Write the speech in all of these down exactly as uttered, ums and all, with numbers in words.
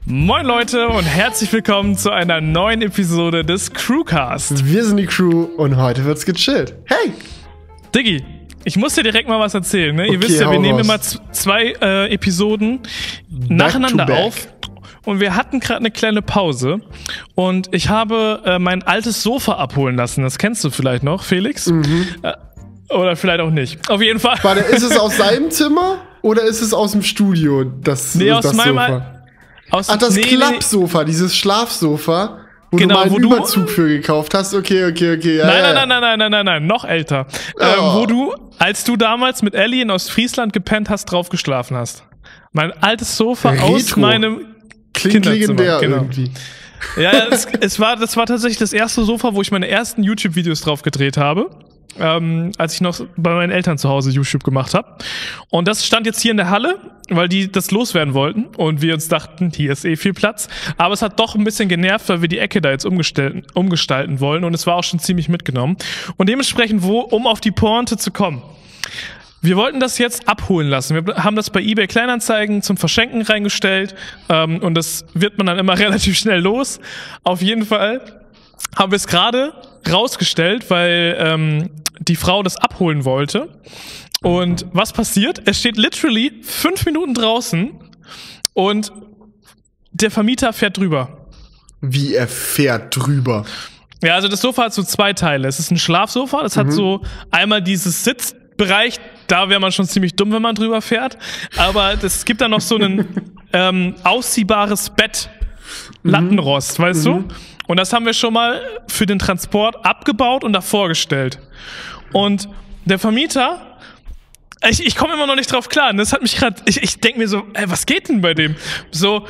Moin Leute und herzlich willkommen zu einer neuen Episode des Crewcast. Wir sind die Crew und heute wird's gechillt. Hey! Diggi, ich muss dir direkt mal was erzählen. Ne? Okay, Ihr wisst ja, wir nehmen raus. immer z- zwei äh, Episoden Back nacheinander to back. auf. Und wir hatten gerade eine kleine Pause. Und ich habe äh, mein altes Sofa abholen lassen. Das kennst du vielleicht noch, Felix? Mhm. Äh, oder vielleicht auch nicht. Auf jeden Fall. Warte, ist es aus seinem Zimmer oder ist es aus dem Studio? Das, Nee, aus das meinem Sofa? Al- Aus, Ach, das nee, nee, Klappsofa, dieses Schlafsofa, wo Genau, du mal einen wo du- Überzug für gekauft hast. Okay, okay, okay. Ja, Nein, ja. nein, nein, nein, nein, nein, nein, noch älter. Ähm, Oh. wo du, als du damals mit Ellie in Ostfriesland gepennt hast, drauf geschlafen hast. Mein altes Sofa Retro. aus meinem Klingt Kinderzimmer, legendär genau. irgendwie. Ja, ja es, es war, das war tatsächlich das erste Sofa, wo ich meine ersten YouTube-Videos drauf gedreht habe. Ähm, als ich noch bei meinen Eltern zu Hause YouTube gemacht habe. Und das stand jetzt hier in der Halle, weil die das loswerden wollten. Und wir uns dachten, hier ist eh viel Platz. Aber es hat doch ein bisschen genervt, weil wir die Ecke da jetzt umgestalten, umgestalten wollen. Und es war auch schon ziemlich mitgenommen. Und dementsprechend, wo, um auf die Pointe zu kommen. Wir wollten das jetzt abholen lassen. Wir haben das bei eBay Kleinanzeigen zum Verschenken reingestellt. Ähm, und das wird man dann immer relativ schnell los. Auf jeden Fall haben wir es gerade rausgestellt, weil ähm, die Frau das abholen wollte. Und was passiert? Es steht literally fünf Minuten draußen und der Vermieter fährt drüber. Wie er fährt drüber. Ja, also das Sofa hat so zwei Teile. Es ist ein Schlafsofa, das hat so einmal dieses Sitzbereich, da wäre man schon ziemlich dumm, wenn man drüber fährt. Aber es gibt dann noch so ein ähm, ausziehbares Bett, Lattenrost, weißt du? Und das haben wir schon mal für den Transport abgebaut und davor gestellt. Und der Vermieter, ich, ich komme immer noch nicht drauf klar. Und das hat mich gerade, ich, ich denke mir so, ey, was geht denn bei dem? So,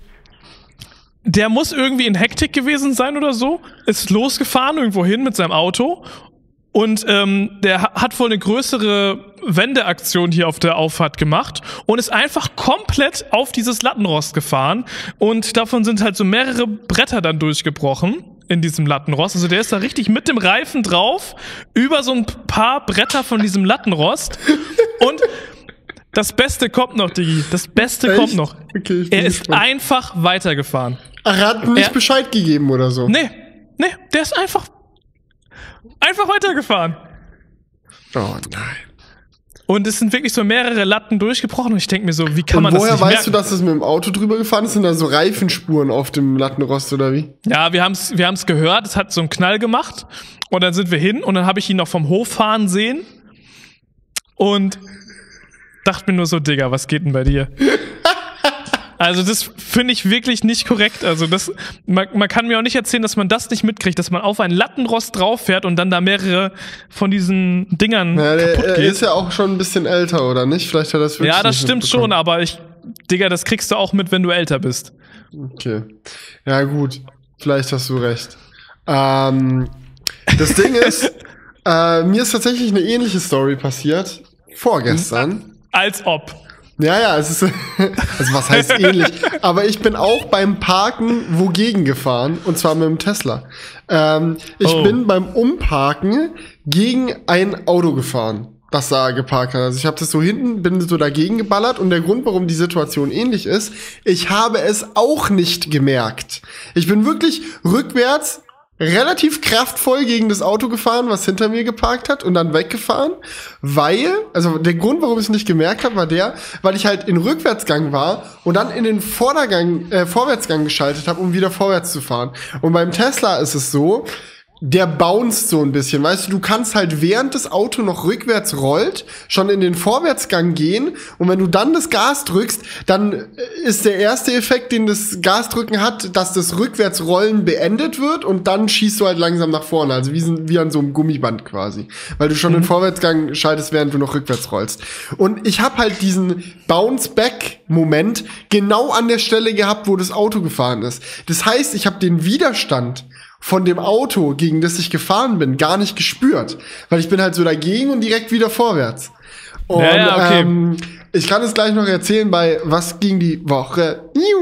der muss irgendwie in Hektik gewesen sein oder so, ist losgefahren irgendwo hin mit seinem Auto und ähm, der ha- hat wohl eine größere Wendeaktion hier auf der Auffahrt gemacht und ist einfach komplett auf dieses Lattenrost gefahren und davon sind halt so mehrere Bretter dann durchgebrochen in diesem Lattenrost. Also der ist da richtig mit dem Reifen drauf über so ein paar Bretter von diesem Lattenrost und das Beste kommt noch, Digi. Das Beste Echt? kommt noch. Okay, ich bin Er ist gespannt. einfach weitergefahren. Ach, er hat nicht Er- Bescheid gegeben oder so. Nee, nee, der ist einfach einfach weitergefahren. Oh nein. Und es sind wirklich so mehrere Latten durchgebrochen und ich denke mir so, wie kann Und man das woher nicht weißt merken? du, dass es mit dem Auto drüber gefahren ist? Sind da so Reifenspuren auf dem Lattenrost oder wie? Ja, wir haben's wir haben's gehört, es hat so einen Knall gemacht und dann sind wir hin und dann habe ich ihn noch vom Hof fahren sehen und dachte mir nur so, Digga, was geht denn bei dir? Also das finde ich wirklich nicht korrekt. Also das, man, man kann mir auch nicht erzählen, dass man das nicht mitkriegt, dass man auf ein Lattenrost drauf fährt und dann da mehrere von diesen Dingern Ja, der, kaputt er geht. ist ja auch schon ein bisschen älter, oder nicht? Vielleicht hat er das wirklich Ja, das nicht stimmt schon, mitbekommen. aber ich, Digga, das kriegst du auch mit, wenn du älter bist. Okay. Ja, gut. Vielleicht hast du recht. Ähm, das Ding ist, äh, mir ist tatsächlich eine ähnliche Story passiert. Vorgestern. Als ob. Ja, ja, es ist, also was heißt ähnlich? Aber ich bin auch beim Parken wogegen gefahren, und zwar mit dem Tesla. Ähm, ich Oh. bin beim Umparken gegen ein Auto gefahren, das da geparkt hat. Also ich habe das so hinten, bin so dagegen geballert und der Grund, warum die Situation ähnlich ist, ich habe es auch nicht gemerkt. Ich bin wirklich rückwärts relativ kraftvoll gegen das Auto gefahren, was hinter mir geparkt hat und dann weggefahren, weil, also der Grund, warum ich es nicht gemerkt habe, war der, weil ich halt in Rückwärtsgang war und dann in den Vordergang, äh, Vorwärtsgang geschaltet habe, um wieder vorwärts zu fahren. Und beim Tesla ist es so, der bounced so ein bisschen, weißt du, du kannst halt während das Auto noch rückwärts rollt, schon in den Vorwärtsgang gehen und wenn du dann das Gas drückst, dann ist der erste Effekt, den das Gasdrücken hat, dass das Rückwärtsrollen beendet wird und dann schießt du halt langsam nach vorne, also wie, so- wie an so einem Gummiband quasi, weil du schon den Vorwärtsgang schaltest, während du noch rückwärts rollst. Und ich habe halt diesen Bounce-Back-Moment genau an der Stelle gehabt, wo das Auto gefahren ist. Das heißt, ich habe den Widerstand von dem Auto, gegen das ich gefahren bin, gar nicht gespürt. Weil ich bin halt so dagegen und direkt wieder vorwärts. Und Ja, ja, okay. ähm, ich kann es gleich noch erzählen bei Was ging die Woche? Iu.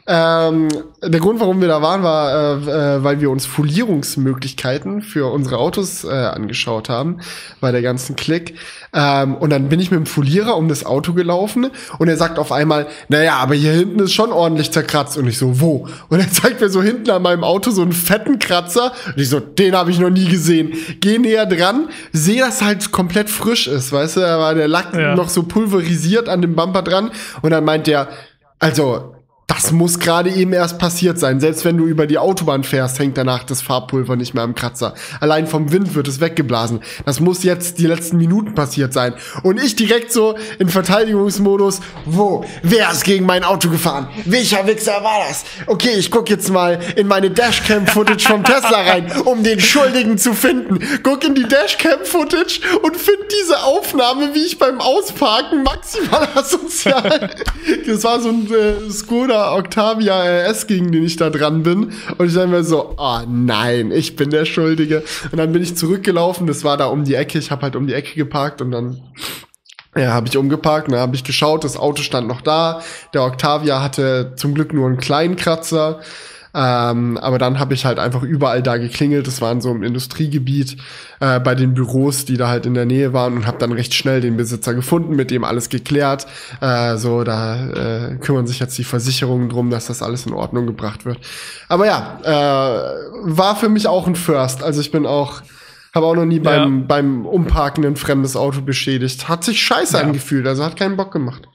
Ähm, der Grund, warum wir da waren, war, äh, äh, weil wir uns Folierungsmöglichkeiten für unsere Autos äh, angeschaut haben, bei der ganzen Klick. Ähm, und dann bin ich mit dem Folierer um das Auto gelaufen und er sagt auf einmal, naja, aber hier hinten ist schon ordentlich zerkratzt. Und ich so, wo? Und er zeigt mir so hinten an meinem Auto so einen fetten Kratzer. Und ich so, den habe ich noch nie gesehen. Geh näher dran, sehe, dass halt komplett frisch ist, weißt du? Da war der Lack ja. noch so pulverisiert an dem Bumper dran. Und dann meint der, also, das muss gerade eben erst passiert sein. Selbst wenn du über die Autobahn fährst, hängt danach das Farbpulver nicht mehr am Kratzer. Allein vom Wind wird es weggeblasen. Das muss jetzt die letzten Minuten passiert sein. Und ich direkt so in Verteidigungsmodus, wo? Wer ist gegen mein Auto gefahren? Welcher Wichser war das? Okay, ich guck jetzt mal in meine Dashcam-Footage vom Tesla rein, um den Schuldigen zu finden. Guck in die Dashcam-Footage und find diese Aufnahme, wie ich beim Ausparken maximal asozial. Das war so ein äh, Skoda Octavia R S, gegen den ich da dran bin. Und ich dachte mir so, oh nein, ich bin der Schuldige. Und dann bin ich zurückgelaufen, das war da um die Ecke. Ich habe halt um die Ecke geparkt und dann ja, habe ich umgeparkt. Und dann habe ich geschaut, das Auto stand noch da. Der Octavia hatte zum Glück nur einen kleinen Kratzer. Ähm, aber dann habe ich halt einfach überall da geklingelt. Das waren so im Industriegebiet äh, bei den Büros, die da halt in der Nähe waren, und habe dann recht schnell den Besitzer gefunden, mit dem alles geklärt. Äh, so, da äh, kümmern sich jetzt die Versicherungen drum, dass das alles in Ordnung gebracht wird. Aber ja, äh, war für mich auch ein First. Also ich bin auch, habe auch noch nie beim ja. beim Umparken ein fremdes Auto beschädigt. Hat sich scheiße ja. angefühlt, also hat keinen Bock gemacht.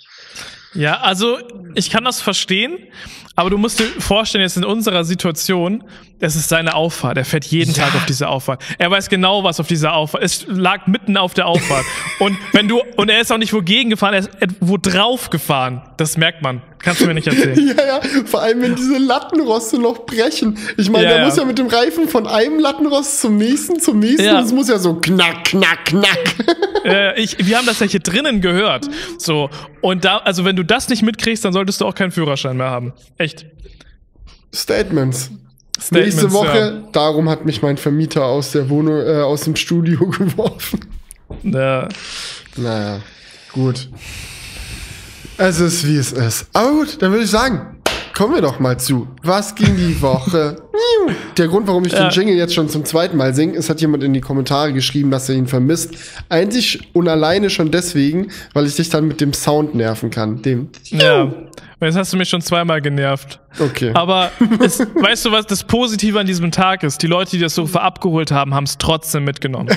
Ja, also ich kann das verstehen, aber du musst dir vorstellen, jetzt in unserer Situation, es ist seine Auffahrt. Er fährt jeden ja. Tag auf diese Auffahrt. Er weiß genau, was auf dieser Auffahrt. Es lag mitten auf der Auffahrt. und wenn du und er ist auch nicht wogegen gefahren, er ist wo drauf gefahren. Das merkt man. Kannst du mir nicht erzählen. ja, ja. Vor allem, wenn diese Lattenroste noch brechen. Ich meine, ja, der ja. muss ja mit dem Reifen von einem Lattenrost zum nächsten, zum nächsten. Ja. Das muss ja so knack, knack, knack. äh, ich, wir haben das ja hier drinnen gehört. So. Und da, also wenn du das nicht mitkriegst, dann solltest du auch keinen Führerschein mehr haben. Echt. Statements. Statements Nächste Woche, ja. darum hat mich mein Vermieter aus der Wohnung, äh, aus dem Studio geworfen. Ja. Naja, gut. Es ist, wie es ist. Aber gut, dann würde ich sagen, kommen wir doch mal zu. Was ging die Woche? Der Grund, warum ich ja. den Jingle jetzt schon zum zweiten Mal singe, es hat jemand in die Kommentare geschrieben, dass er ihn vermisst. Einzig und alleine schon deswegen, weil ich dich dann mit dem Sound nerven kann. Dem. Ja. Jetzt hast du mich schon zweimal genervt. Okay. Aber es, weißt du, was das Positive an diesem Tag ist? Die Leute, die das Sofa abgeholt haben, haben es trotzdem mitgenommen.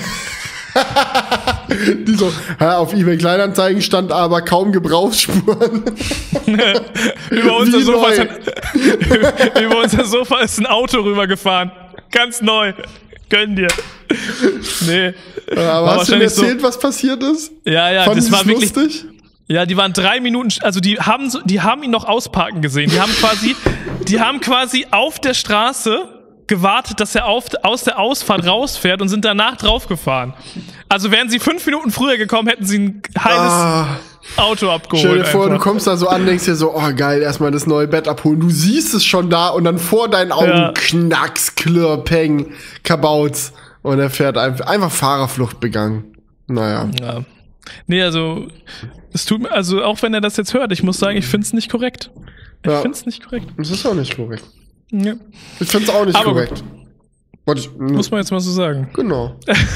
Die so, ja, auf eBay Kleinanzeigen stand aber kaum Gebrauchsspuren. über, unser Sofa ist ein, über unser Sofa ist ein Auto rübergefahren. Ganz neu. Gönn dir. Nee. Aber hast du mir erzählt, so, was passiert ist? Ja, ja, Fanden das war wirklich lustig. Ja, die waren drei Minuten, also die haben so, die haben ihn noch ausparken gesehen. Die haben quasi, die haben quasi auf der Straße gewartet, dass er auf, aus der Ausfahrt rausfährt und sind danach draufgefahren. Also wären sie fünf Minuten früher gekommen, hätten sie ein heiles ah, Auto abgeholt. Stell dir vor, einfach. Du kommst da so an, denkst dir so, oh geil, erstmal das neue Bett abholen. Du siehst es schon da und dann vor deinen Augen ja. Knacks, Klirr, Peng, Kabauz. Und er fährt einfach, einfach Fahrerflucht begangen. Naja. Ja. Nee, also, es tut mir, also auch wenn er das jetzt hört, ich muss sagen, ich find's nicht korrekt. Ich ja. find's nicht korrekt. Das ist auch nicht korrekt. Ja. Ich find's auch nicht Aber korrekt. Ich, muss man jetzt mal so sagen. Genau.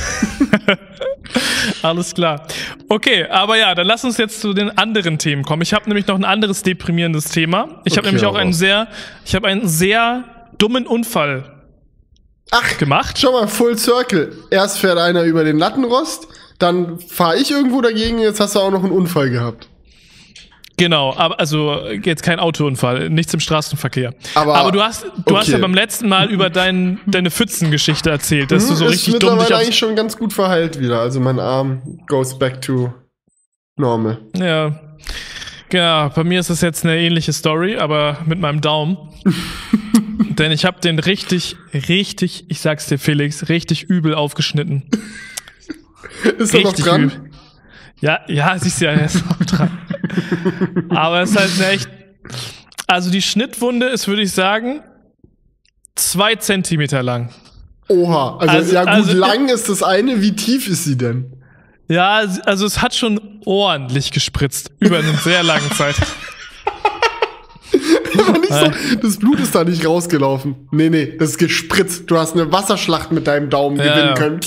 Alles klar. Okay, aber ja, dann lass uns jetzt zu den anderen Themen kommen. Ich habe nämlich noch ein anderes deprimierendes Thema. Ich okay, habe nämlich auch einen sehr, ich habe einen sehr dummen Unfall Ach, gemacht. Schau mal, Full Circle. Erst fährt einer über den Lattenrost, dann fahre ich irgendwo dagegen, jetzt hast du auch noch einen Unfall gehabt. Genau, aber also jetzt kein Autounfall, nichts im Straßenverkehr. Aber, aber du hast du okay. hast ja beim letzten Mal über dein, deine Pfützengeschichte erzählt, dass hm, du so richtig dumm dich ist mittlerweile eigentlich schon ganz gut verheilt wieder. Also mein Arm goes back to normal. Ja, genau. Bei mir ist das jetzt eine ähnliche Story, aber mit meinem Daumen. Denn ich habe den richtig, richtig, ich sag's dir Felix, richtig übel aufgeschnitten. Ist er noch dran? Übel. Ja, ja, siehst du ja, er ist noch dran. Aber es ist halt eine echt, also die Schnittwunde ist, würde ich sagen, zwei Zentimeter lang. Oha, also, also ja gut, also, lang ist das eine, wie tief ist sie denn? Ja, also es hat schon ordentlich gespritzt, über eine sehr lange Zeit. Aber nicht so, das Blut ist da nicht rausgelaufen. Nee, nee, das ist gespritzt. Du hast eine Wasserschlacht mit deinem Daumen Ja, gewinnen ja. können.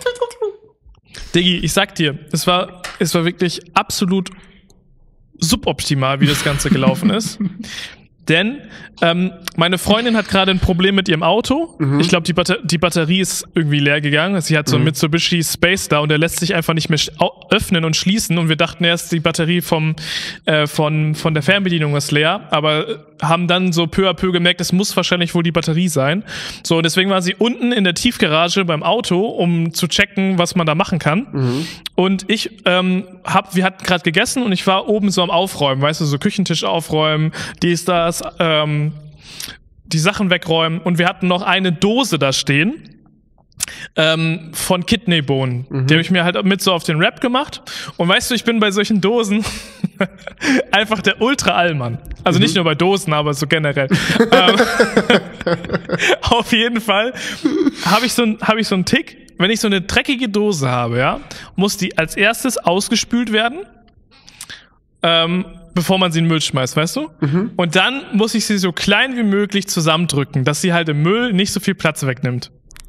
Diggi, ich sag dir, es war, es war wirklich absolut suboptimal, wie das Ganze gelaufen ist. Denn ähm, meine Freundin hat gerade ein Problem mit ihrem Auto. Mhm. Ich glaube, die, Batter die Batterie ist irgendwie leer gegangen. Sie hat so einen mhm. Mitsubishi Space da und der lässt sich einfach nicht mehr öffnen und schließen. Und wir dachten erst, die Batterie vom, äh, von, von der Fernbedienung ist leer. Aber haben dann so peu à peu gemerkt, es muss wahrscheinlich wohl die Batterie sein. So, und deswegen war sie unten in der Tiefgarage beim Auto, um zu checken, was man da machen kann. Mhm. Und ich ähm, hab, wir hatten gerade gegessen und ich war oben so am Aufräumen, weißt du, so Küchentisch aufräumen, dies, das, ähm, die Sachen wegräumen. Und wir hatten noch eine Dose da stehen. Ähm, von Kidneybohnen. Mhm. Die habe ich mir halt mit so auf den Wrap gemacht. Und weißt du, ich bin bei solchen Dosen einfach der Ultra-Allmann. Also mhm. nicht nur bei Dosen, aber so generell. ähm, auf jeden Fall habe ich, so ein, hab ich so einen Tick. Wenn ich so eine dreckige Dose habe, ja, muss die als erstes ausgespült werden, ähm, bevor man sie in den Müll schmeißt, weißt du? Mhm. Und dann muss ich sie so klein wie möglich zusammendrücken, dass sie halt im Müll nicht so viel Platz wegnimmt.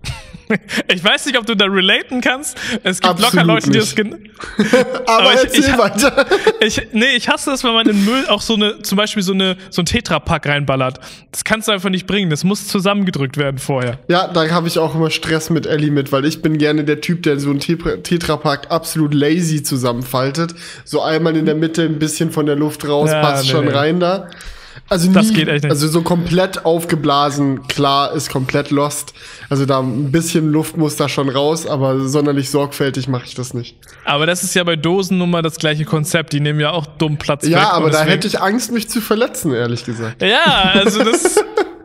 Ich weiß nicht, ob du da relaten kannst. Es gibt Absolut locker Leute, die nicht. das gen Aber, Aber erzähl ich, ich, weiter. Ich, nee, ich hasse das, wenn man in Müll auch so eine, zum Beispiel so eine, so ein Tetrapack reinballert. Das kannst du einfach nicht bringen. Das muss zusammengedrückt werden vorher. Ja, da habe ich auch immer Stress mit Ellie mit, weil ich bin gerne der Typ, der so ein Tetrapack absolut lazy zusammenfaltet. So einmal in der Mitte ein bisschen von der Luft raus, ja, passt nee, schon nee. rein da. Also nie, das geht echt nicht. Also so komplett aufgeblasen, klar, ist komplett lost. Also da ein bisschen Luft muss da schon raus, aber sonderlich sorgfältig mache ich das nicht. Aber das ist ja bei Dosen nun mal das gleiche Konzept. Die nehmen ja auch dumm Platz ja, weg. Ja, aber da hätte ich Angst, mich zu verletzen, ehrlich gesagt. Ja, also das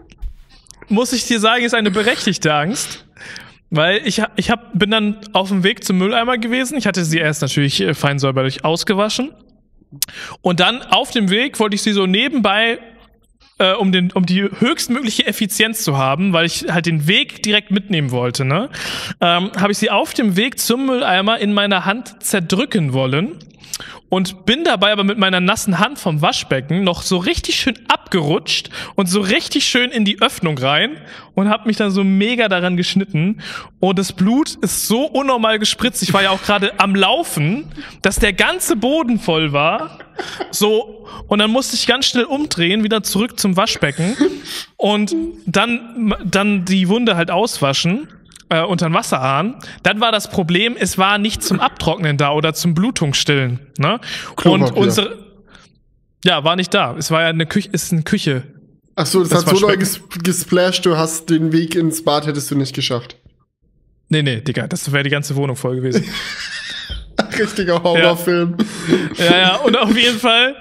muss ich dir sagen, ist eine berechtigte Angst. Weil ich, ich hab, bin dann auf dem Weg zum Mülleimer gewesen. Ich hatte sie erst natürlich fein säuberlich ausgewaschen. Und dann auf dem Weg wollte ich sie so nebenbei, äh, um, den, um die höchstmögliche Effizienz zu haben, weil ich halt den Weg direkt mitnehmen wollte, ne, ähm, habe ich sie auf dem Weg zum Mülleimer in meiner Hand zerdrücken wollen. Und bin dabei aber mit meiner nassen Hand vom Waschbecken noch so richtig schön abgerutscht und so richtig schön in die Öffnung rein und hab mich dann so mega daran geschnitten. Und das Blut ist so unnormal gespritzt. Ich war ja auch gerade am Laufen, dass der ganze Boden voll war. So, und dann musste ich ganz schnell umdrehen, wieder zurück zum Waschbecken und dann, dann die Wunde halt auswaschen. Äh, unter den Wasserhahn. Dann war das Problem, es war nicht zum Abtrocknen da oder zum Blutungsstillen. Ne? Und unsere, ja, war nicht da. Es war ja eine Küche, ist eine Küche. Ach so, das, das hat so lange ges gesplasht, du hast den Weg ins Bad hättest du nicht geschafft. Nee, nee, Digga, das wäre die ganze Wohnung voll gewesen. Richtiger Horrorfilm. Ja. ja, ja, und auf jeden Fall,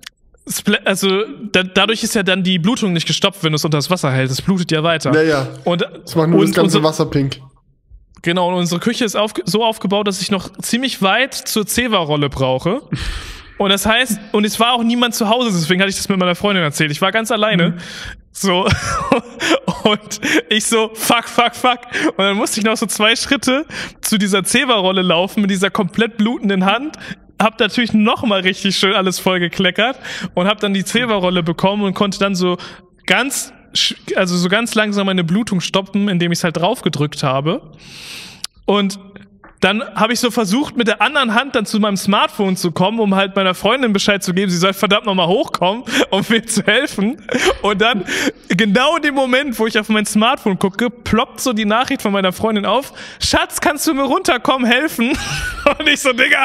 also da, dadurch ist ja dann die Blutung nicht gestoppt, wenn du es unter das Wasser hältst. Es blutet ja weiter. Ja, ja. Und, das macht nur und das ganze unsere, Wasser pink. Genau, und unsere Küche ist auf, so aufgebaut, dass ich noch ziemlich weit zur Zewa-Rolle brauche. Und das heißt, und es war auch niemand zu Hause, deswegen hatte ich das mit meiner Freundin erzählt. Ich war ganz alleine. Mhm. So. Und ich so, fuck, fuck, fuck. Und dann musste ich noch so zwei Schritte zu dieser Zewa-Rolle laufen mit dieser komplett blutenden Hand. Hab natürlich noch mal richtig schön alles voll gekleckert und hab dann die Zewa-Rolle bekommen und konnte dann so ganz, also so ganz langsam meine Blutung stoppen, indem ich es halt drauf gedrückt habe. Und dann habe ich so versucht, mit der anderen Hand dann zu meinem Smartphone zu kommen, um halt meiner Freundin Bescheid zu geben, sie soll verdammt nochmal hochkommen, um mir zu helfen. Und dann, genau in dem Moment, wo ich auf mein Smartphone gucke, ploppt so die Nachricht von meiner Freundin auf, Schatz, kannst du mir runterkommen, helfen? Und ich so, Digga.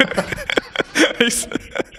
ich so,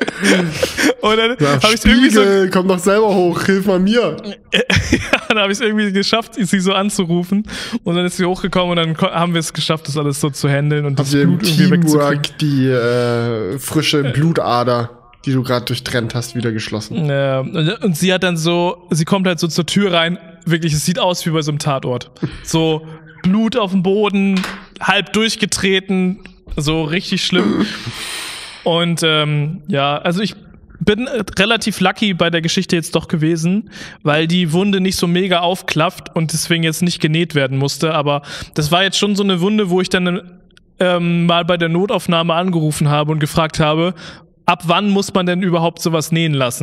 und dann ja, habe ich irgendwie so, komm doch selber hoch, hilf mal mir. Ja, dann habe ich es irgendwie geschafft, sie so anzurufen. Und dann ist sie hochgekommen und dann haben wir es geschafft, das alles so zu handeln und das Blut irgendwie wegzukriegen. Die äh, frische Blutader, die du gerade durchtrennt hast, wieder geschlossen. Ja, und sie hat dann so, sie kommt halt so zur Tür rein, wirklich, es sieht aus wie bei so einem Tatort. So Blut auf dem Boden, halb durchgetreten, so richtig schlimm. Und ähm, ja, also ich bin relativ lucky bei der Geschichte jetzt doch gewesen, weil die Wunde nicht so mega aufklafft und deswegen jetzt nicht genäht werden musste. Aber das war jetzt schon so eine Wunde, wo ich dann ähm, mal bei der Notaufnahme angerufen habe und gefragt habe, ab wann muss man denn überhaupt sowas nähen lassen?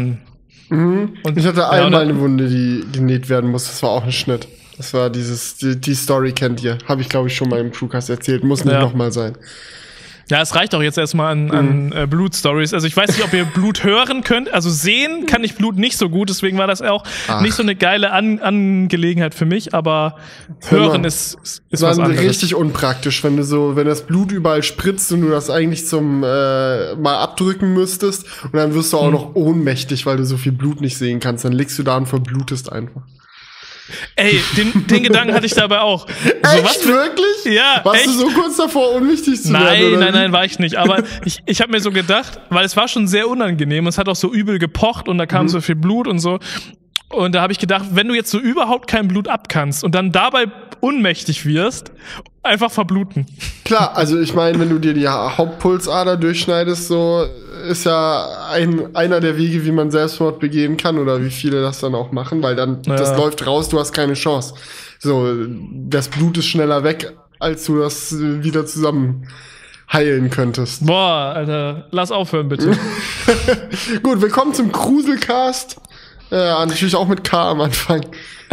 Mhm. Und ich hatte einmal eine Wunde, die genäht werden muss. Das war auch ein Schnitt. Das war dieses, die, die Story kennt ihr. Habe ich, glaube ich, schon mal im Crewcast erzählt. Muss nicht ja. nochmal sein. Ja, es reicht auch jetzt erstmal an, an mhm. äh, Blut-Stories. Also ich weiß nicht, ob ihr Blut hören könnt. Also sehen kann ich Blut nicht so gut, deswegen war das auch Ach. nicht so eine geile an Angelegenheit für mich, aber hören ist, ist, ist was anderes. Richtig unpraktisch, wenn du so, wenn das Blut überall spritzt und du das eigentlich zum äh, mal abdrücken müsstest und dann wirst du auch mhm. noch ohnmächtig, weil du so viel Blut nicht sehen kannst. Dann liegst du da und verblutest einfach. Ey, den, den Gedanken hatte ich dabei auch. So, echt, was, wirklich? Ja, Warst echt? du so kurz davor, unwichtig zu nein, werden? Nein, nein, nein, war ich nicht. Aber ich, ich habe mir so gedacht, weil es war schon sehr unangenehm. Es hat auch so übel gepocht und da kam mhm. so viel Blut und so. Und da habe ich gedacht, wenn du jetzt so überhaupt kein Blut abkannst und dann dabei ohnmächtig wirst, einfach verbluten. Klar, also ich meine, wenn du dir die Hauptpulsader durchschneidest, so ist ja ein, einer der Wege, wie man Selbstmord begehen kann oder wie viele das dann auch machen, weil dann ja. das läuft raus, du hast keine Chance. So, das Blut ist schneller weg, als du das wieder zusammen heilen könntest. Boah, Alter, lass aufhören, bitte. Gut, willkommen zum Cruselcast. Ja, natürlich auch mit K am Anfang.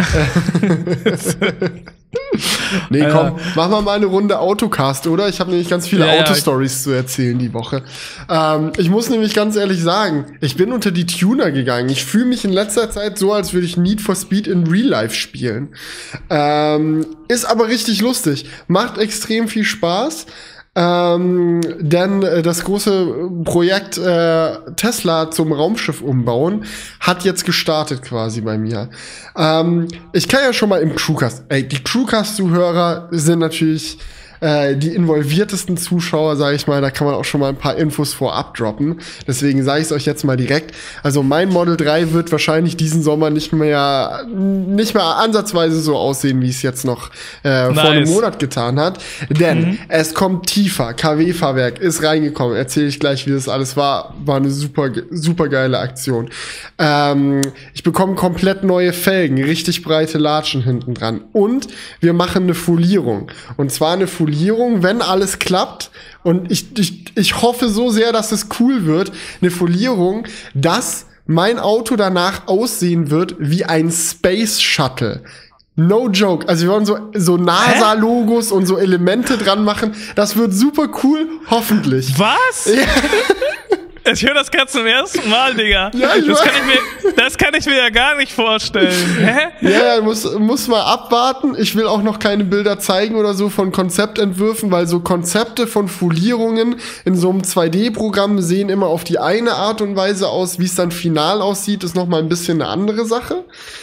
Nee, komm, äh, machen wir mal eine Runde Autocast, oder? Ich habe nämlich ganz viele ja, Autostories ja. zu erzählen die Woche. Ähm, ich muss nämlich ganz ehrlich sagen, ich bin unter die Tuner gegangen. Ich fühle mich in letzter Zeit so, als würde ich Need for Speed in Real Life spielen. Ähm, ist aber richtig lustig. Macht extrem viel Spaß. Ähm, denn äh, das große Projekt äh, Tesla zum Raumschiff umbauen hat jetzt gestartet quasi bei mir. Ähm, ich kann ja schon mal im Crewcast, ey, die Crewcast-Zuhörer sind natürlich äh, die involviertesten Zuschauer, sage ich mal, da kann man auch schon mal ein paar Infos vorab droppen. Deswegen sage ich es euch jetzt mal direkt. Also mein Model drei wird wahrscheinlich diesen Sommer nicht mehr nicht mehr ansatzweise so aussehen, wie es jetzt noch äh, nice. vor einem Monat getan hat. Denn mhm. es kommt tiefer. K W-Fahrwerk ist reingekommen. Erzähle ich gleich, wie das alles war. War eine super super geile Aktion. Ähm, ich bekomme komplett neue Felgen, richtig breite Latschen hinten dran. Und wir machen eine Folierung. Und zwar eine Folierung, wenn alles klappt, und ich, ich, ich hoffe so sehr, dass es cool wird, eine Folierung, dass mein Auto danach aussehen wird wie ein Space Shuttle. No joke. Also wir wollen so, so NASA-Logos und so Elemente dran machen. Das wird super cool, hoffentlich. Was? Ja. Ich höre das gerade zum ersten Mal, Digga. Ja, ich das, kann ich mir, das kann ich mir ja gar nicht vorstellen. Hä? Ja, muss, muss mal abwarten. Ich will auch noch keine Bilder zeigen oder so von Konzeptentwürfen, weil so Konzepte von Folierungen in so einem zwei D-Programm sehen immer auf die eine Art und Weise aus. Wie es dann final aussieht, ist noch mal ein bisschen eine andere Sache.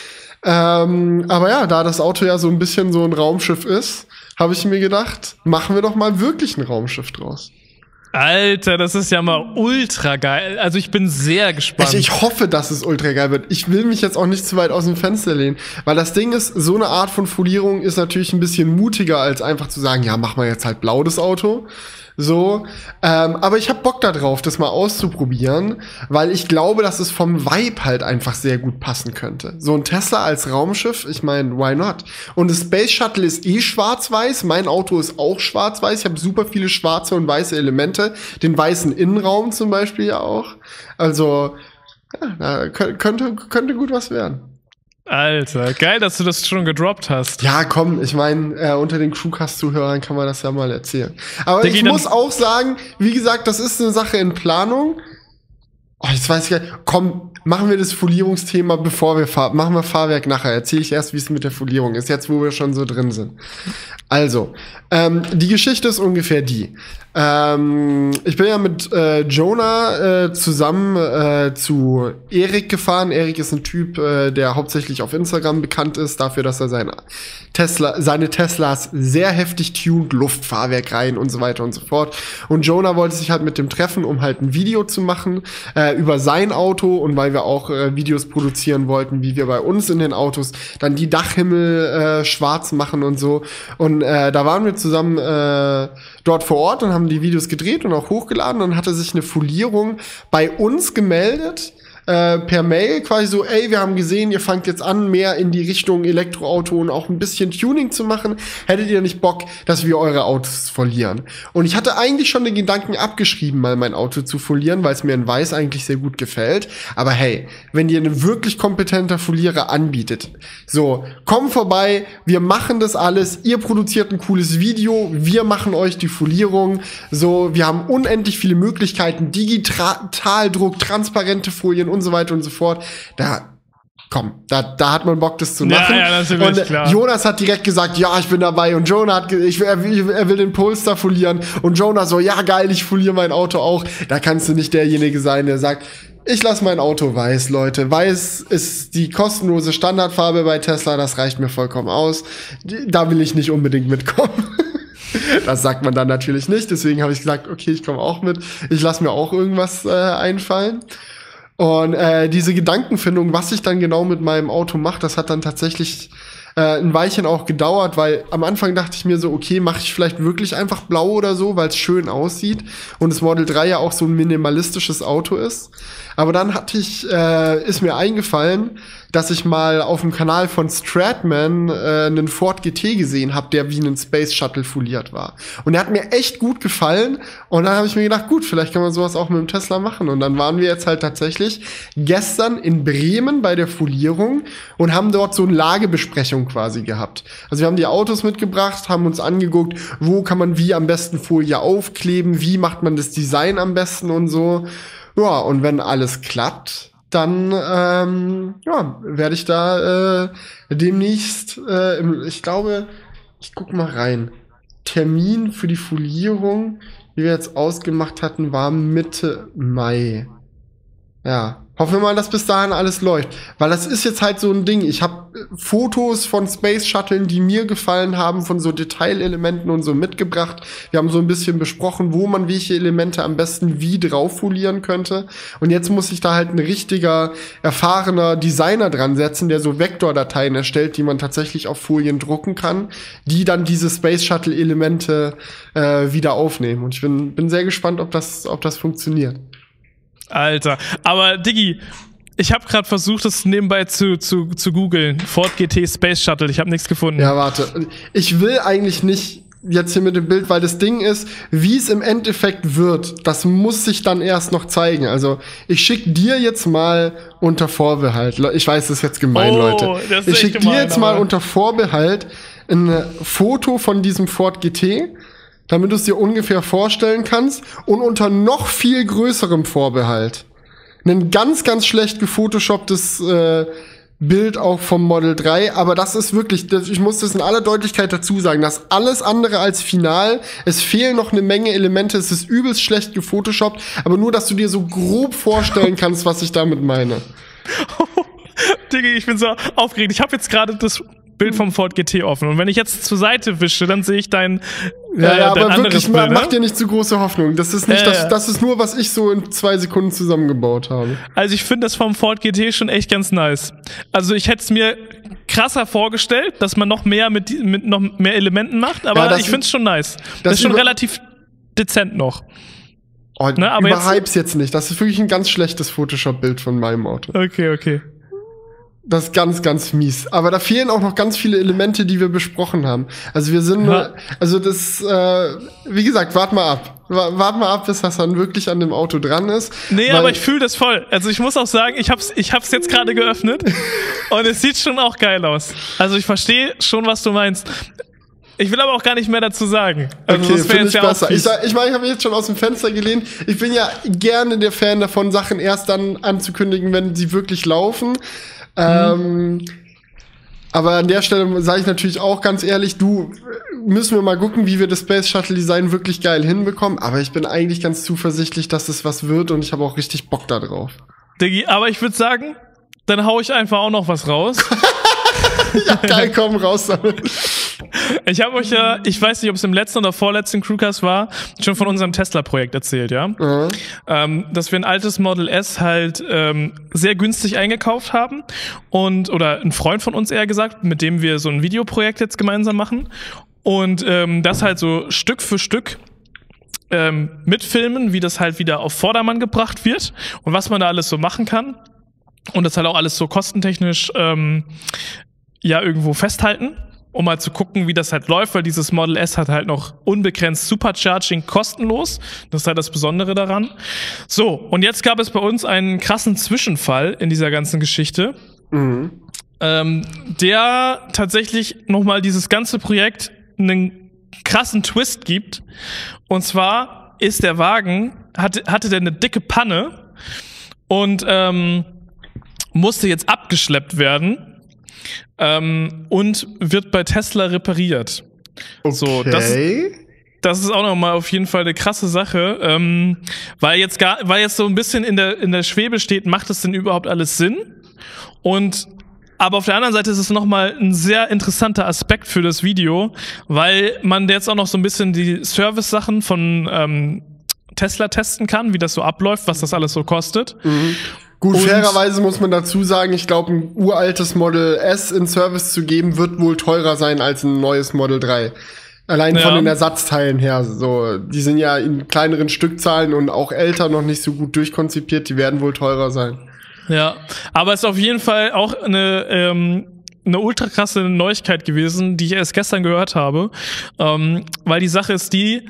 Ähm, aber ja, da das Auto ja so ein bisschen so ein Raumschiff ist, habe ich mir gedacht, machen wir doch mal wirklich ein Raumschiff draus. Alter, das ist ja mal ultra geil. Also ich bin sehr gespannt. Ich, ich hoffe, dass es ultra geil wird. Ich will mich jetzt auch nicht zu weit aus dem Fenster lehnen, weil das Ding ist, so eine Art von Folierung ist natürlich ein bisschen mutiger, als einfach zu sagen, ja, mach mal jetzt halt blau das Auto. So, ähm, aber ich hab Bock da drauf, das mal auszuprobieren, weil ich glaube, dass es vom Vibe halt einfach sehr gut passen könnte. So ein Tesla als Raumschiff, ich meine, why not? Und das Space Shuttle ist eh schwarz-weiß, mein Auto ist auch schwarz-weiß, ich habe super viele schwarze und weiße Elemente, den weißen Innenraum zum Beispiel ja auch. Also, ja, könnte, könnte gut was werden. Alter, geil, dass du das schon gedroppt hast. Ja, komm, ich meine, äh, unter den Crewcast-Zuhörern kann man das ja mal erzählen. Aber der ich muss auch sagen, wie gesagt, das ist eine Sache in Planung. Oh, jetzt weiß ich gar nicht. Komm, machen wir das Folierungsthema, bevor wir fahren. Machen wir Fahrwerk nachher. Erzähle ich erst, wie es mit der Folierung ist, jetzt wo wir schon so drin sind. Also, ähm, die Geschichte ist ungefähr die. Ähm, ich bin ja mit äh, Jonah äh, zusammen äh, zu Erik gefahren. Erik ist ein Typ, äh, der hauptsächlich auf Instagram bekannt ist, dafür, dass er seine Tesla, seine Teslas sehr heftig tuned, Luftfahrwerk rein und so weiter und so fort. Und Jonah wollte sich halt mit dem treffen, um halt ein Video zu machen äh, über sein Auto und weil wir auch äh, Videos produzieren wollten, wie wir bei uns in den Autos dann die Dachhimmel äh, schwarz machen und so. Und äh, da waren wir zusammen äh, dort vor Ort und haben die Videos gedreht und auch hochgeladen. Und hatte sich eine Folierung bei uns gemeldet, äh, per Mail quasi so, ey, wir haben gesehen, ihr fangt jetzt an, mehr in die Richtung Elektroauto und auch ein bisschen Tuning zu machen. Hättet ihr nicht Bock, dass wir eure Autos folieren? Und ich hatte eigentlich schon den Gedanken abgeschrieben, mal mein Auto zu folieren, weil es mir in Weiß eigentlich sehr gut gefällt. Aber hey, wenn dir ein wirklich kompetenter Folierer anbietet, so, komm vorbei, wir machen das alles, ihr produziert ein cooles Video, wir machen euch die Folierung, so, wir haben unendlich viele Möglichkeiten, Digitaldruck, transparente Folien und so weiter und so fort. Da, komm, da, da hat man Bock, das zu machen. Ja, ja, natürlich, und klar. Jonas hat direkt gesagt, ja, ich bin dabei. Und Jonah hat, ich, er, er will den Polestar folieren. Und Jonah so, ja, geil, ich foliere mein Auto auch. Da kannst du nicht derjenige sein, der sagt, ich lasse mein Auto weiß, Leute. Weiß ist die kostenlose Standardfarbe bei Tesla, das reicht mir vollkommen aus. Da will ich nicht unbedingt mitkommen. Das sagt man dann natürlich nicht, deswegen habe ich gesagt, okay, ich komme auch mit. Ich lasse mir auch irgendwas äh, einfallen. Und äh, diese Gedankenfindung, was ich dann genau mit meinem Auto mache, das hat dann tatsächlich äh, ein Weilchen auch gedauert, weil am Anfang dachte ich mir so, okay, mache ich vielleicht wirklich einfach blau oder so, weil es schön aussieht und das Model drei ja auch so ein minimalistisches Auto ist. Aber dann hatte ich, äh, ist mir eingefallen, dass ich mal auf dem Kanal von Stratman äh, einen Ford G T gesehen habe, der wie ein Space Shuttle foliert war. Und der hat mir echt gut gefallen. Und dann habe ich mir gedacht, gut, vielleicht kann man sowas auch mit dem Tesla machen. Und dann waren wir jetzt halt tatsächlich gestern in Bremen bei der Folierung und haben dort so eine Lagebesprechung quasi gehabt. Also wir haben die Autos mitgebracht, haben uns angeguckt, wo kann man wie am besten Folie aufkleben, wie macht man das Design am besten und so. Ja, und wenn alles klappt, dann ähm, ja, werde ich da äh, demnächst, äh, im, ich glaube, ich guck mal rein. Termin für die Folierung, die wir jetzt ausgemacht hatten, war Mitte Mai. Ja, hoffen wir mal, dass bis dahin alles läuft. Weil das ist jetzt halt so ein Ding. Ich habe Fotos von Space Shuttlen, die mir gefallen haben, von so Detailelementen und so mitgebracht. Wir haben so ein bisschen besprochen, wo man welche Elemente am besten wie drauf folieren könnte. Und jetzt muss sich da halt ein richtiger, erfahrener Designer dran setzen, der so Vektordateien erstellt, die man tatsächlich auf Folien drucken kann, die dann diese Space Shuttle-Elemente äh, wieder aufnehmen. Und ich bin, bin sehr gespannt, ob das, ob das funktioniert. Alter, aber Diggi, ich habe gerade versucht, das nebenbei zu, zu, zu googeln. Ford G T Space Shuttle, ich habe nichts gefunden. Ja, warte. Ich will eigentlich nicht jetzt hier mit dem Bild, weil das Ding ist, wie es im Endeffekt wird, das muss sich dann erst noch zeigen. Also ich schick dir jetzt mal unter Vorbehalt, ich weiß, das ist jetzt gemein, oh, Leute. Das ist ich schick gemein, dir jetzt mal unter Vorbehalt ein Foto von diesem Ford G T, damit du es dir ungefähr vorstellen kannst, und unter noch viel größerem Vorbehalt ein ganz, ganz schlecht gefotoshopptes äh, Bild auch vom Model drei, aber das ist wirklich, das, ich muss das in aller Deutlichkeit dazu sagen, das ist alles andere als final, es fehlen noch eine Menge Elemente, es ist übelst schlecht gefotoshoppt, aber nur, dass du dir so grob vorstellen kannst, was ich damit meine. Diggi, ich bin so aufgeregt, ich habe jetzt gerade das Bild vom Ford G T offen. Und wenn ich jetzt zur Seite wische, dann sehe ich dein, äh, ja, ja, dein aber wirklich, Bild, mach ne? dir nicht zu große Hoffnung. Das ist nicht, äh, das, das ist nur, was ich so in zwei Sekunden zusammengebaut habe. Also ich finde das vom Ford G T schon echt ganz nice. Also ich hätte es mir krasser vorgestellt, dass man noch mehr mit, mit noch mehr Elementen macht, aber ja, ich finde es schon nice. Das, das ist schon über- relativ dezent noch. Oh, Ne, aber überhype's jetzt, jetzt nicht. Das ist wirklich ein ganz schlechtes Photoshop-Bild von meinem Auto. Okay, okay. Das ist ganz, ganz mies. Aber da fehlen auch noch ganz viele Elemente, die wir besprochen haben. Also wir sind, Ja. also das, äh, wie gesagt, wart mal ab. Wa- Wart mal ab, bis Hassan wirklich an dem Auto dran ist. Nee, weil- aber ich fühle das voll. Also ich muss auch sagen, ich hab's, ich hab's jetzt gerade geöffnet und es sieht schon auch geil aus. Also ich verstehe schon, was du meinst. Ich will aber auch gar nicht mehr dazu sagen. Also Okay, das wär finde jetzt ich ja besser. auch Ich, fies. sag- ich meine, ich habe mich jetzt schon aus dem Fenster gelehnt. Ich bin ja gerne der Fan davon, Sachen erst dann anzukündigen, wenn sie wirklich laufen. Ähm, aber an der Stelle sage ich natürlich auch ganz ehrlich, du, müssen wir mal gucken, wie wir das Space Shuttle Design wirklich geil hinbekommen. Aber ich bin eigentlich ganz zuversichtlich, dass es was wird, und ich habe auch richtig Bock da drauf. Diggi, aber ich würde sagen, dann hau ich einfach auch noch was raus. Ja, geil, komm, raus damit. Ich habe euch ja, ich weiß nicht, ob es im letzten oder vorletzten Crewcast war, schon von unserem Tesla-Projekt erzählt, ja? Mhm. Ähm, dass wir ein altes Model S halt ähm, sehr günstig eingekauft haben, und oder ein Freund von uns eher gesagt, mit dem wir so ein Videoprojekt jetzt gemeinsam machen, und ähm, das halt so Stück für Stück ähm, mitfilmen, wie das halt wieder auf Vordermann gebracht wird und was man da alles so machen kann. und das halt auch alles so kostentechnisch ähm, ja irgendwo festhalten, um mal zu gucken, wie das halt läuft, weil dieses Model S hat halt noch unbegrenzt Supercharging kostenlos. Das ist halt das Besondere daran. So, und jetzt gab es bei uns einen krassen Zwischenfall in dieser ganzen Geschichte, mhm. ähm, der tatsächlich nochmal dieses ganze Projekt einen krassen Twist gibt. Und zwar ist der Wagen, hatte, hatte der eine dicke Panne und ähm, musste jetzt abgeschleppt werden ähm, und wird bei Tesla repariert. Okay. So, das, das ist auch nochmal auf jeden Fall eine krasse Sache, ähm, weil jetzt gar, weil jetzt so ein bisschen in der in der Schwebe steht, macht es denn überhaupt alles Sinn? Und aber auf der anderen Seite ist es nochmal ein sehr interessanter Aspekt für das Video, weil man jetzt auch noch so ein bisschen die Service-Sachen von ähm, Tesla testen kann, wie das so abläuft, was das alles so kostet. Mhm. Gut, und fairerweise muss man dazu sagen, ich glaube, ein uraltes Model S in Service zu geben, wird wohl teurer sein als ein neues Model drei. Allein von ja. den Ersatzteilen her. So, die sind ja in kleineren Stückzahlen und auch älter, noch nicht so gut durchkonzipiert, die werden wohl teurer sein. Ja, aber es ist auf jeden Fall auch eine ähm, eine ultra krasse Neuigkeit gewesen, die ich erst gestern gehört habe, ähm, weil die Sache ist die,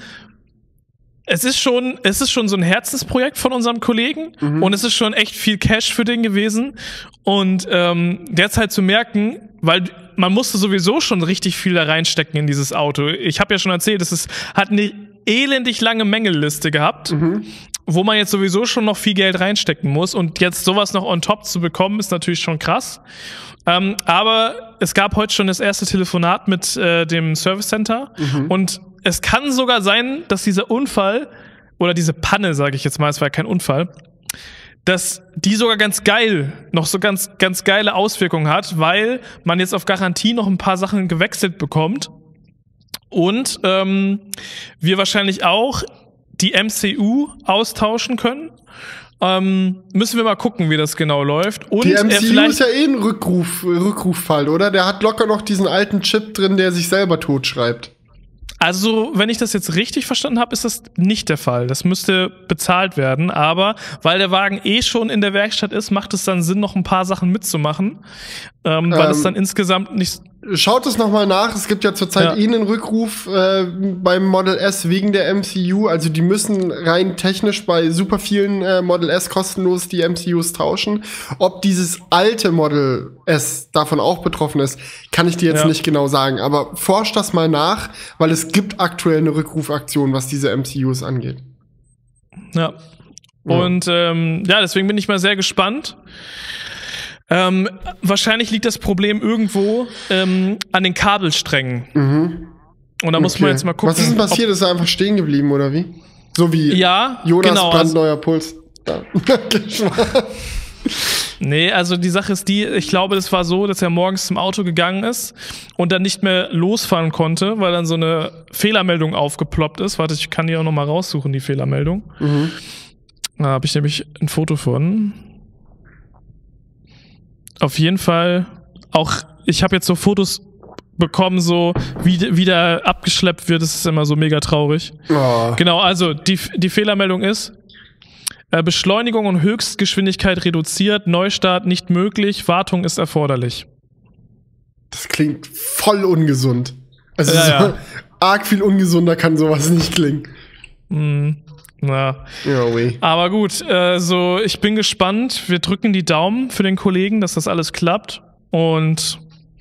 es ist schon, es ist schon so ein Herzensprojekt von unserem Kollegen mhm. und es ist schon echt viel Cash für den gewesen und ähm, jetzt halt zu merken, weil man musste sowieso schon richtig viel da reinstecken in dieses Auto. Ich habe ja schon erzählt, es ist, hat eine elendig lange Mängelliste gehabt, mhm. wo man jetzt sowieso schon noch viel Geld reinstecken muss und jetzt sowas noch on top zu bekommen, ist natürlich schon krass. Ähm, aber es gab heute schon das erste Telefonat mit äh, dem Service Center mhm. und es kann sogar sein, dass dieser Unfall oder diese Panne, sage ich jetzt mal, es war ja kein Unfall, dass die sogar ganz geil, noch so ganz ganz geile Auswirkungen hat, weil man jetzt auf Garantie noch ein paar Sachen gewechselt bekommt und ähm, wir wahrscheinlich auch die M C U austauschen können. Ähm, müssen wir mal gucken, wie das genau läuft. Und die M C U ist ja eh ein Rückruf, Rückruffall, oder? Der hat locker noch diesen alten Chip drin, der sich selber totschreibt. Also, wenn ich das jetzt richtig verstanden habe, ist das nicht der Fall. Das müsste bezahlt werden, aber weil der Wagen eh schon in der Werkstatt ist, macht es dann Sinn, noch ein paar Sachen mitzumachen, ähm, weil ähm, es dann insgesamt nicht... Schaut es nochmal nach, es gibt ja zurzeit ja. eh einen Rückruf äh, beim Model S wegen der M C U, also die müssen rein technisch bei super vielen äh, Model S kostenlos die M C Us tauschen. Ob dieses alte Model S davon auch betroffen ist, kann ich dir jetzt ja. nicht genau sagen, aber forsch das mal nach, weil es gibt aktuell eine Rückrufaktion, was diese M C Us angeht. Ja, und ähm, ja, deswegen bin ich mal sehr gespannt. Ähm, wahrscheinlich liegt das Problem irgendwo ähm, an den Kabelsträngen. Mhm. Und da muss okay. man jetzt mal gucken. Was ist denn passiert? Ist er einfach stehen geblieben, oder wie? So wie ja, Jonas genau, brandneuer also, Puls. Ja. Nee, also die Sache ist die, ich glaube, das war so, dass er morgens zum Auto gegangen ist und dann nicht mehr losfahren konnte, weil dann so eine Fehlermeldung aufgeploppt ist. Warte, ich kann die auch noch mal raussuchen, die Fehlermeldung. Mhm. Da habe ich nämlich ein Foto von. Auf jeden Fall auch, ich habe jetzt so Fotos bekommen, so wie, wie der abgeschleppt wird, das ist immer so mega traurig. Oh. Genau, also die, die Fehlermeldung ist, äh, Beschleunigung und Höchstgeschwindigkeit reduziert, Neustart nicht möglich, Wartung ist erforderlich. Das klingt voll ungesund. Also ja, so ja. arg viel ungesunder kann sowas nicht klingen. Mhm. Na. Ja, oui. Aber gut, äh, so ich bin gespannt. Wir drücken die Daumen für den Kollegen, dass das alles klappt und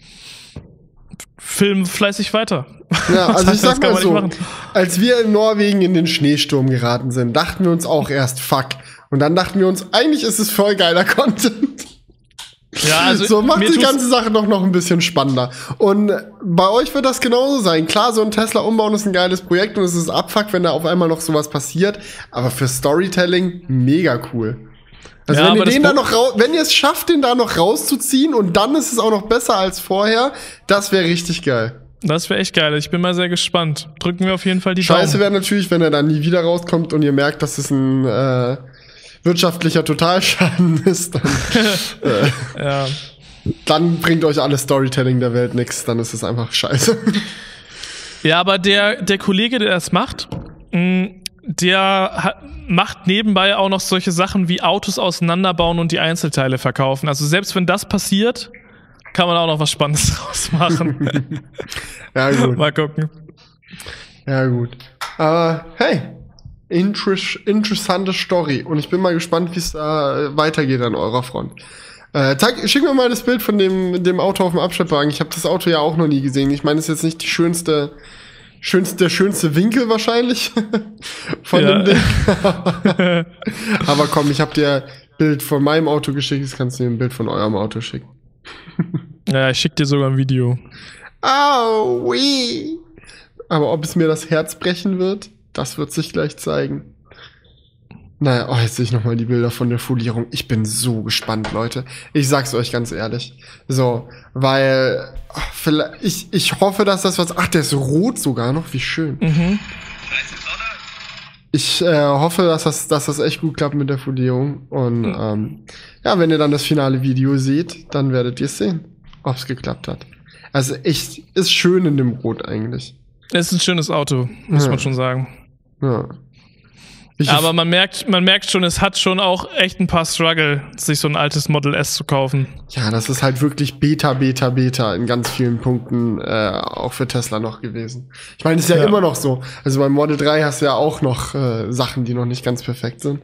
filmen fleißig weiter. Ja, also ich sag mal so, als wir in Norwegen in den Schneesturm geraten sind, dachten wir uns auch erst, fuck. Und dann dachten wir uns, eigentlich ist es voll geiler Content. Ja, also so macht die ganze Sache doch noch ein bisschen spannender. Und bei euch wird das genauso sein. Klar, so ein Tesla umbauen ist ein geiles Projekt und es ist Abfuck, wenn da auf einmal noch sowas passiert. Aber für Storytelling mega cool. Also ja, wenn ihr den da noch raus, wenn ihr es schafft, den da noch rauszuziehen und dann ist es auch noch besser als vorher, das wäre richtig geil. Das wäre echt geil. Ich bin mal sehr gespannt. Drücken wir auf jeden Fall die Daumen. Scheiße wäre Daumen. natürlich, wenn er dann nie wieder rauskommt und ihr merkt, dass es ein äh, wirtschaftlicher Totalschaden ist, dann, äh, ja. dann bringt euch alles Storytelling der Welt nichts, dann ist es einfach scheiße. Ja, aber der, der Kollege, der das macht, mh, der hat, macht nebenbei auch noch solche Sachen wie Autos auseinanderbauen und die Einzelteile verkaufen. Also selbst wenn das passiert, kann man auch noch was Spannendes draus machen. Ja, gut. Mal gucken. Ja, gut. Aber hey, inter interessante Story. Und ich bin mal gespannt, wie es da äh, weitergeht an eurer Front. Äh, zeig, schick mir mal das Bild von dem, dem Auto auf dem Abschleppwagen. Ich habe das Auto ja auch noch nie gesehen. Ich meine, es ist jetzt nicht die schönste, schönste, der schönste Winkel wahrscheinlich von Ja. dem Ding. Aber komm, ich habe dir Bild von meinem Auto geschickt. Jetzt kannst du mir ein Bild von eurem Auto schicken. Ja, ich schick dir sogar ein Video. Au, wee. Aber ob es mir das Herz brechen wird, das wird sich gleich zeigen. Naja, oh, jetzt sehe ich nochmal die Bilder von der Folierung. Ich bin so gespannt, Leute. Ich sag's euch ganz ehrlich. So, weil ach, vielleicht, ich, ich hoffe, dass das was... Ach, der ist rot sogar noch. Wie schön. Mhm. Ich äh, hoffe, dass das, dass das echt gut klappt mit der Folierung. Und ähm, ja, wenn ihr dann das finale Video seht, dann werdet ihr sehen, ob es geklappt hat. Also echt, ist schön in dem Rot eigentlich. Es ist ein schönes Auto, muss Ja. man schon sagen. Ja. Ich Aber man merkt, man merkt schon, es hat schon auch echt ein paar Struggle, sich so ein altes Model S zu kaufen. Ja, das ist halt wirklich Beta, Beta, Beta in ganz vielen Punkten äh, auch für Tesla noch gewesen. Ich meine, es ist ja, Ja. immer noch so. Also beim Model drei hast du ja auch noch äh, Sachen, die noch nicht ganz perfekt sind.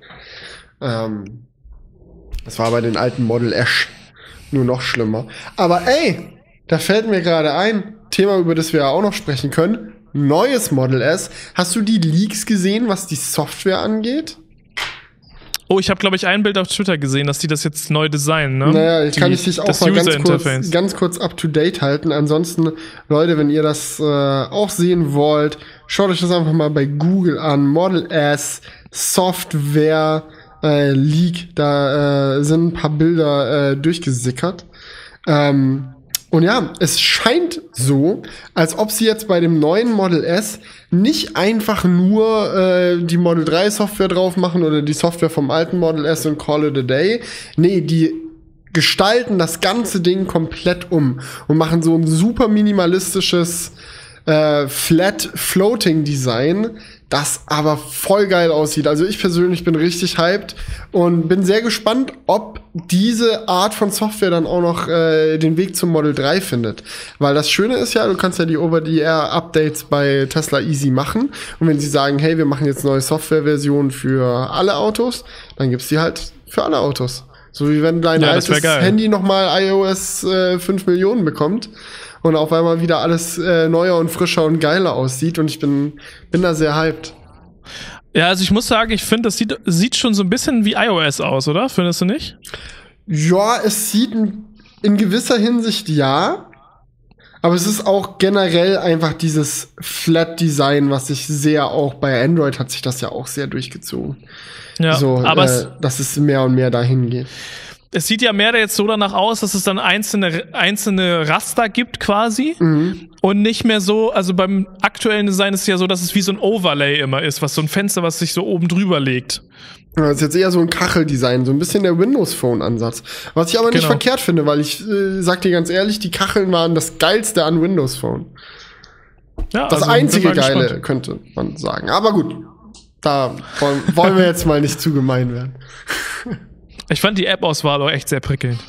Ähm, das war bei den alten Model S nur noch schlimmer. Aber ey, da fällt mir gerade ein, Thema, über das wir ja auch noch sprechen können. Neues Model S. Hast du die Leaks gesehen, was die Software angeht? Oh, ich habe, glaube ich, ein Bild auf Twitter gesehen, dass die das jetzt neu designen, ne? Naja, ich die, kann ich dich auch das mal ganz kurz, User-Interface. ganz kurz up to date halten. Ansonsten, Leute, wenn ihr das äh, auch sehen wollt, schaut euch das einfach mal bei Google an. Model S, Software, äh, Leak, da äh, sind ein paar Bilder äh, durchgesickert. Ähm, und ja, es scheint so, als ob sie jetzt bei dem neuen Model S nicht einfach nur äh, die Model drei Software drauf machen oder die Software vom alten Model S und call it a day. Nee, die gestalten das ganze Ding komplett um und machen so ein super minimalistisches äh, Flat Floating Design, das aber voll geil aussieht. Also ich persönlich bin richtig hyped und bin sehr gespannt, ob diese Art von Software dann auch noch äh, den Weg zum Model drei findet. Weil das Schöne ist ja, du kannst ja die Over-the-Air-Updates bei Tesla easy machen. Und wenn sie sagen, hey, wir machen jetzt neue Softwareversionen für alle Autos, dann gibt's die halt für alle Autos. So wie wenn dein Ja, das wär altes geil. Handy nochmal iOS äh, fünf Millionen bekommt und auf einmal wieder alles äh, neuer und frischer und geiler aussieht. Und ich bin, bin da sehr hyped. Ja, also ich muss sagen, ich finde, das sieht, sieht schon so ein bisschen wie iOS aus, oder? Findest du nicht? Ja, es sieht in, in gewisser Hinsicht ja. Aber es ist auch generell einfach dieses Flat-Design, was sich sehr auch bei Android hat sich das ja auch sehr durchgezogen. Ja, so, aber äh, es, dass es mehr und mehr dahin geht. es sieht ja mehr jetzt so danach aus, dass es dann einzelne, einzelne Raster gibt quasi Mhm. und nicht mehr so, also beim aktuellen Design ist es ja so, dass es wie so ein Overlay immer ist, was so ein Fenster, was sich so oben drüber legt. Ja, das ist jetzt eher so ein Kacheldesign, so ein bisschen der Windows-Phone-Ansatz. Was ich aber nicht Genau. verkehrt finde, weil ich äh, sag dir ganz ehrlich, die Kacheln waren das Geilste an Windows Phone. Ja, Das also, einzige bin mal Geile, gespannt. könnte man sagen. Aber gut, da wollen, wollen wir jetzt mal nicht zu gemein werden. Ich fand die App-Auswahl auch echt sehr prickelnd.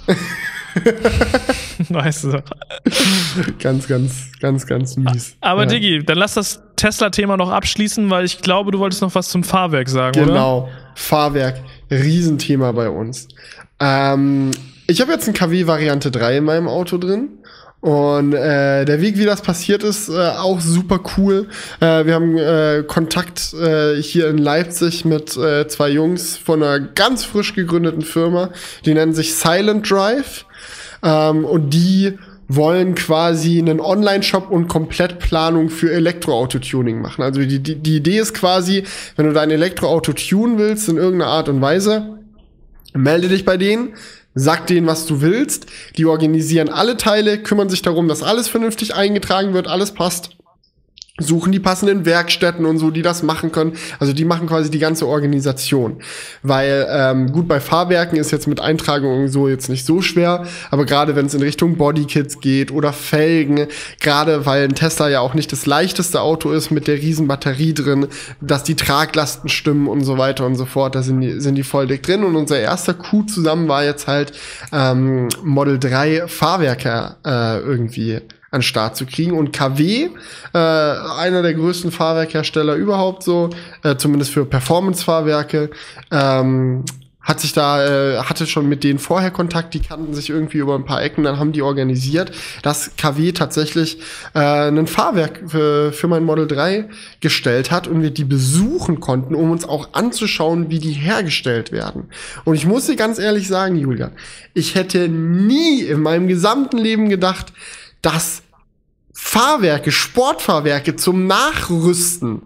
Weißt du. Ganz, ganz, ganz, ganz mies. Aber ja. Diggi, dann lass das Tesla-Thema noch abschließen, weil ich glaube, du wolltest noch was zum Fahrwerk sagen, oder? Genau, Fahrwerk, Riesenthema bei uns. Ähm, ich habe jetzt ein K W-Variante drei in meinem Auto drin. Und äh, der Weg, wie das passiert ist, äh, auch super cool. Äh, wir haben äh, Kontakt äh, hier in Leipzig mit äh, zwei Jungs von einer ganz frisch gegründeten Firma. Die nennen sich Silent Drive. Ähm, und die wollen quasi einen Online-Shop und Komplettplanung für Elektroauto-Tuning machen. Also die, die, die Idee ist quasi, wenn du dein Elektroauto tunen willst in irgendeiner Art und Weise, melde dich bei denen, sag denen, was du willst. Die organisieren alle Teile, kümmern sich darum, dass alles vernünftig eingetragen wird, alles passt. suchen die passenden Werkstätten und so, die das machen können. Also die machen quasi die ganze Organisation. Weil, ähm, gut, bei Fahrwerken ist jetzt mit Eintragung so jetzt nicht so schwer, aber gerade wenn es in Richtung Bodykits geht oder Felgen, gerade weil ein Tesla ja auch nicht das leichteste Auto ist mit der riesen Batterie drin, dass die Traglasten stimmen und so weiter und so fort, da sind die, sind die voll dick drin. Und unser erster Coup zusammen war jetzt halt ähm, Model drei Fahrwerke äh, irgendwie an den Start zu kriegen. Und K W, äh, einer der größten Fahrwerkhersteller überhaupt so, äh, zumindest für Performance-Fahrwerke, ähm, hat sich da, äh, hatte schon mit denen vorher Kontakt, die kannten sich irgendwie über ein paar Ecken, dann haben die organisiert, dass K W tatsächlich äh, ein Fahrwerk für, für mein Model drei gestellt hat und wir die besuchen konnten, um uns auch anzuschauen, wie die hergestellt werden. Und ich muss dir ganz ehrlich sagen, Julia, ich hätte nie in meinem gesamten Leben gedacht, dass Fahrwerke, Sportfahrwerke zum Nachrüsten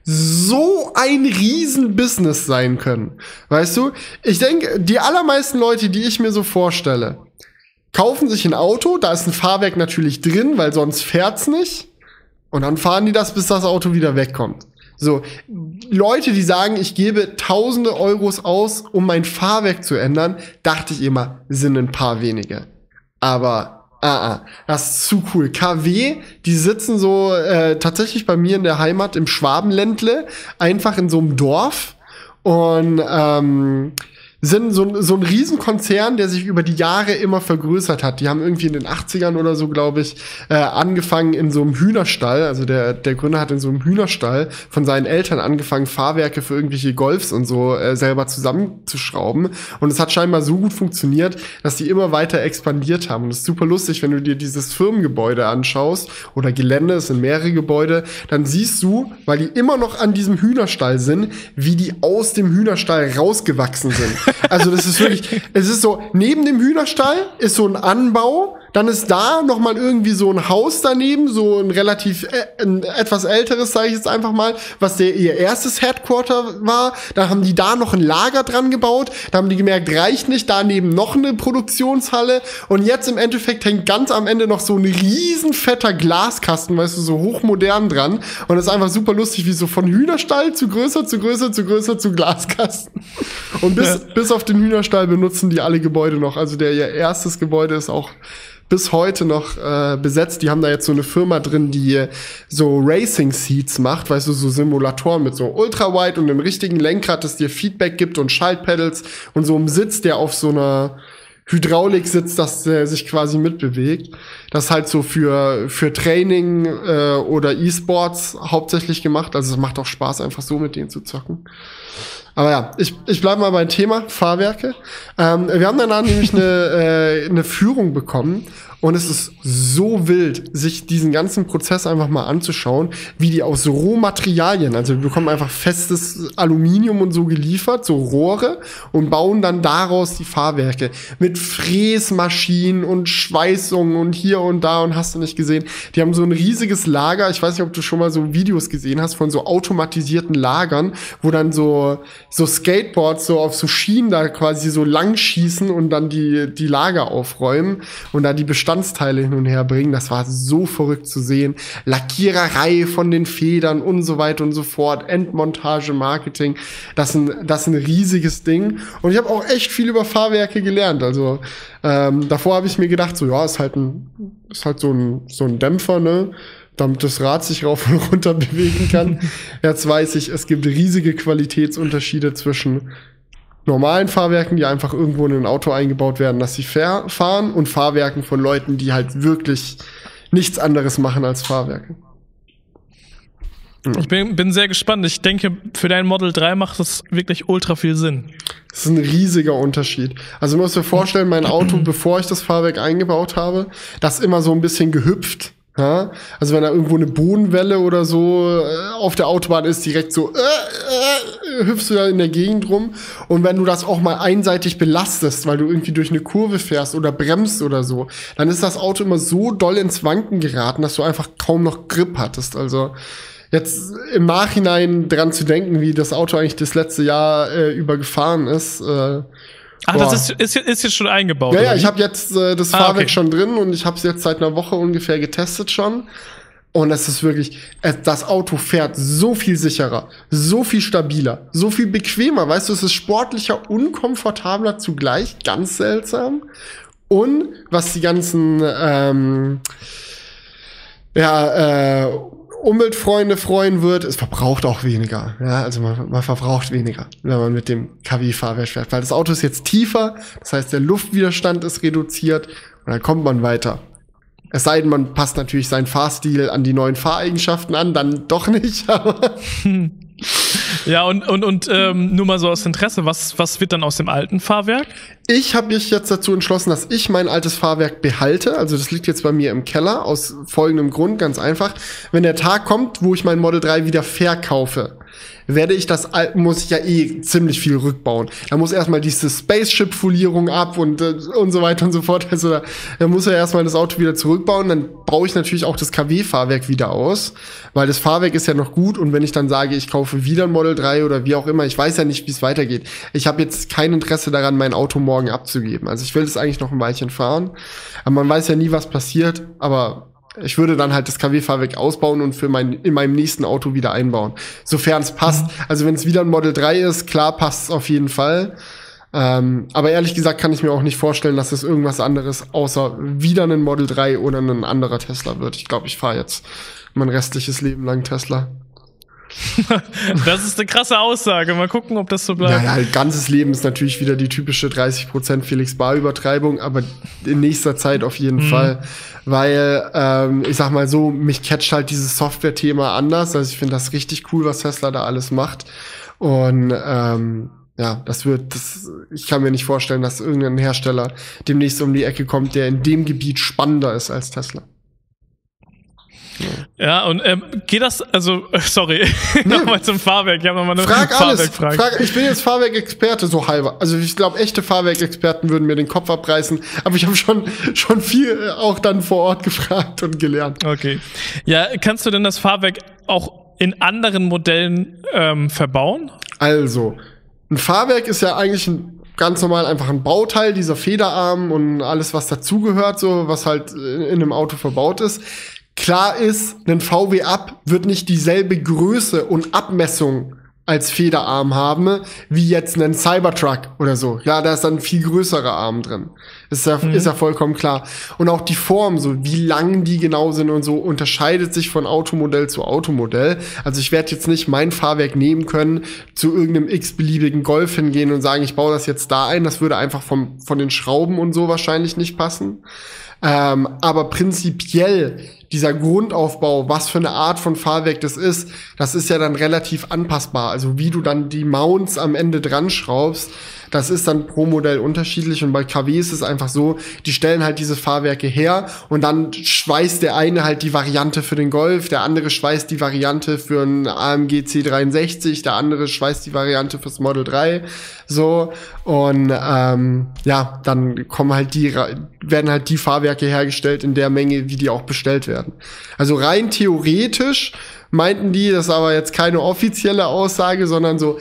so ein Riesen-Business sein können. Weißt du? Ich denke, die allermeisten Leute, die ich mir so vorstelle, kaufen sich ein Auto, da ist ein Fahrwerk natürlich drin, weil sonst fährt's nicht. Und dann fahren die das, bis das Auto wieder wegkommt. So, Leute, die sagen, ich gebe tausende Euros aus, um mein Fahrwerk zu ändern, dachte ich immer, sind ein paar wenige. Aber Ah, ah, das ist zu cool. K W, die sitzen so äh, tatsächlich bei mir in der Heimat im Schwabenländle, einfach in so einem Dorf und ähm, sind so, so ein Riesenkonzern, der sich über die Jahre immer vergrößert hat. Die haben irgendwie in den achtzigern oder so, glaube ich, äh, angefangen in so einem Hühnerstall. Also der der Gründer hat in so einem Hühnerstall von seinen Eltern angefangen, Fahrwerke für irgendwelche Golfs und so äh, selber zusammenzuschrauben. Und es hat scheinbar so gut funktioniert, dass die immer weiter expandiert haben. Und es ist super lustig, wenn du dir dieses Firmengebäude anschaust oder Gelände, es sind mehrere Gebäude, dann siehst du, weil die immer noch an diesem Hühnerstall sind, wie die aus dem Hühnerstall rausgewachsen sind. Also das ist wirklich, es ist so, neben dem Hühnerstall ist so ein Anbau, dann ist da noch mal irgendwie so ein Haus daneben, so ein relativ, äh, ein etwas älteres, sage ich jetzt einfach mal, was der ihr erstes Headquarter war. Da haben die da noch ein Lager dran gebaut, da haben die gemerkt, reicht nicht, daneben noch eine Produktionshalle und jetzt im Endeffekt hängt ganz am Ende noch so ein riesen fetter Glaskasten, weißt du, so hochmodern dran und das ist einfach super lustig, wie so von Hühnerstall zu größer, zu größer, zu größer, zu Glaskasten. Und bis, ja. bis auf den Hühnerstall benutzen die alle Gebäude noch, also der ihr erstes Gebäude ist auch bis heute noch äh, besetzt. Die haben da jetzt so eine Firma drin, die so Racing-Seats macht, weißt du, so Simulatoren mit so Ultra-Wide und einem richtigen Lenkrad, das dir Feedback gibt und Schaltpedals und so einem Sitz, der auf so einer Hydraulik sitzt, dass der sich quasi mitbewegt. Das ist halt so für für Training äh, oder E-Sports hauptsächlich gemacht. Also es macht auch Spaß, einfach so mit denen zu zocken. Aber ja, ich, ich bleib mal beim Thema Fahrwerke. Ähm, wir haben danach nämlich eine, äh, eine Führung bekommen und es ist so wild, sich diesen ganzen Prozess einfach mal anzuschauen, wie die aus Rohmaterialien, also wir bekommen einfach festes Aluminium und so geliefert, so Rohre und bauen dann daraus die Fahrwerke mit Fräsmaschinen und Schweißungen und hier und da und hast du nicht gesehen. Die haben so ein riesiges Lager, ich weiß nicht, ob du schon mal so Videos gesehen hast von so automatisierten Lagern, wo dann so so Skateboards so auf so Schienen da quasi so lang schießen und dann die die Lager aufräumen und da die Bestandteile hin und her bringen. Das war so verrückt zu sehen. Lackiererei von den Federn und so weiter und so fort. Endmontage, Marketing. Das ist ein, das ist ein riesiges Ding. Und ich habe auch echt viel über Fahrwerke gelernt. Also ähm, davor habe ich mir gedacht, so ja, ist halt ein ist halt so ein so ein Dämpfer, ne? Damit das Rad sich rauf und runter bewegen kann. Jetzt weiß ich, es gibt riesige Qualitätsunterschiede zwischen normalen Fahrwerken, die einfach irgendwo in ein Auto eingebaut werden, dass sie fahren, und Fahrwerken von Leuten, die halt wirklich nichts anderes machen als Fahrwerke. Ich bin, bin sehr gespannt. Ich denke, für dein Model drei macht das wirklich ultra viel Sinn. Das ist ein riesiger Unterschied. Also du musst dir vorstellen, mein Auto, bevor ich das Fahrwerk eingebaut habe, das ist immer so ein bisschen gehüpft. Ja, also wenn da irgendwo eine Bodenwelle oder so äh, auf der Autobahn ist, direkt so äh, äh, hüpfst du da in der Gegend rum. Und wenn du das auch mal einseitig belastest, weil du irgendwie durch eine Kurve fährst oder bremst oder so, dann ist das Auto immer so doll ins Wanken geraten, dass du einfach kaum noch Grip hattest. Also jetzt im Nachhinein dran zu denken, wie das Auto eigentlich das letzte Jahr äh, über gefahren ist, äh, Ach, Boah. das ist, ist, ist jetzt schon eingebaut? Ja, ja, ich habe jetzt äh, das ah, Fahrwerk okay. schon drin und ich habe es jetzt seit einer Woche ungefähr getestet schon. Und es ist wirklich, das Auto fährt so viel sicherer, so viel stabiler, so viel bequemer. Weißt du, es ist sportlicher, unkomfortabler zugleich, ganz seltsam. Und was die ganzen ähm, ja, äh, Umweltfreunde freuen wird, es verbraucht auch weniger. Ja, also man, man verbraucht weniger, wenn man mit dem K W-Fahrwerk fährt. Weil das Auto ist jetzt tiefer, das heißt, der Luftwiderstand ist reduziert und dann kommt man weiter. Es sei denn, man passt natürlich seinen Fahrstil an die neuen Fahreigenschaften an, dann doch nicht. Aber ja, und, und, und ähm, nur mal so aus Interesse, was, was wird dann aus dem alten Fahrwerk? Ich habe mich jetzt dazu entschlossen, dass ich mein altes Fahrwerk behalte. Also das liegt jetzt bei mir im Keller, aus folgendem Grund, ganz einfach. Wenn der Tag kommt, wo ich mein Model drei wieder verkaufe, werde ich das, muss ich ja eh ziemlich viel rückbauen. Da muss erstmal diese Spaceship-Folierung ab und, äh, und so weiter und so fort. Also da, da muss er erstmal das Auto wieder zurückbauen. Dann baue ich natürlich auch das K W-Fahrwerk wieder aus, weil das Fahrwerk ist ja noch gut. Und wenn ich dann sage, ich kaufe wieder ein Model drei oder wie auch immer, ich weiß ja nicht, wie es weitergeht. Ich habe jetzt kein Interesse daran, mein Auto morgen abzugeben. Also ich will das eigentlich noch ein Weilchen fahren. Aber man weiß ja nie, was passiert. Aber ich würde dann halt das K W-Fahrwerk ausbauen und für mein, in meinem nächsten Auto wieder einbauen. Sofern es passt. Also wenn es wieder ein Model drei ist, klar passt es auf jeden Fall. Ähm, aber ehrlich gesagt kann ich mir auch nicht vorstellen, dass es irgendwas anderes außer wieder ein Model drei oder ein anderer Tesla wird. Ich glaube, ich fahre jetzt mein restliches Leben lang Tesla. Das ist eine krasse Aussage. Mal gucken, ob das so bleibt. Ja, ja, ganzes Leben ist natürlich wieder die typische dreißig Prozent Felix Bar-Übertreibung, aber in nächster Zeit auf jeden mhm. Fall. Weil, ähm, ich sag mal so, mich catcht halt dieses Software-Thema anders. Also ich finde das richtig cool, was Tesla da alles macht. Und ähm, ja, das wird, das, ich kann mir nicht vorstellen, dass irgendein Hersteller demnächst um die Ecke kommt, der in dem Gebiet spannender ist als Tesla. Ja, und ähm, geht das, also, sorry, nee. nochmal zum Fahrwerk. Ich habe nochmal eine Frag alles. Fahrwerkfrage. Frag, ich bin jetzt Fahrwerkexperte, so halber. Also ich glaube, echte Fahrwerkexperten würden mir den Kopf abreißen, aber ich habe schon, schon viel auch dann vor Ort gefragt und gelernt. Okay. Ja, kannst du denn das Fahrwerk auch in anderen Modellen ähm, verbauen? Also, ein Fahrwerk ist ja eigentlich ein ganz normal einfach ein Bauteil, dieser Federarm und alles, was dazugehört, so, was halt in einem Auto verbaut ist. Klar ist, ein V W-Up wird nicht dieselbe Größe und Abmessung als Federarm haben, wie jetzt ein Cybertruck oder so. Ja, da ist dann ein viel größerer Arm drin. Ist ja, mhm. ist ja vollkommen klar. Und auch die Form, so wie lang die genau sind und so, unterscheidet sich von Automodell zu Automodell. Also ich werde jetzt nicht mein Fahrwerk nehmen können, zu irgendeinem x-beliebigen Golf hingehen und sagen, ich baue das jetzt da ein. Das würde einfach vom, von den Schrauben und so wahrscheinlich nicht passen. Ähm, aber prinzipiell dieser Grundaufbau, was für eine Art von Fahrwerk das ist, das ist ja dann relativ anpassbar. Also wie du dann die Mounts am Ende dran schraubst, das ist dann pro Modell unterschiedlich. Und bei K W ist es einfach so, die stellen halt diese Fahrwerke her und dann schweißt der eine halt die Variante für den Golf, der andere schweißt die Variante für einen A M G C dreiundsechzig, der andere schweißt die Variante fürs Model drei. So, und ähm, ja, dann kommen halt die, werden halt die Fahrwerke hergestellt in der Menge, wie die auch bestellt werden. Also rein theoretisch meinten die, das ist aber jetzt keine offizielle Aussage, sondern so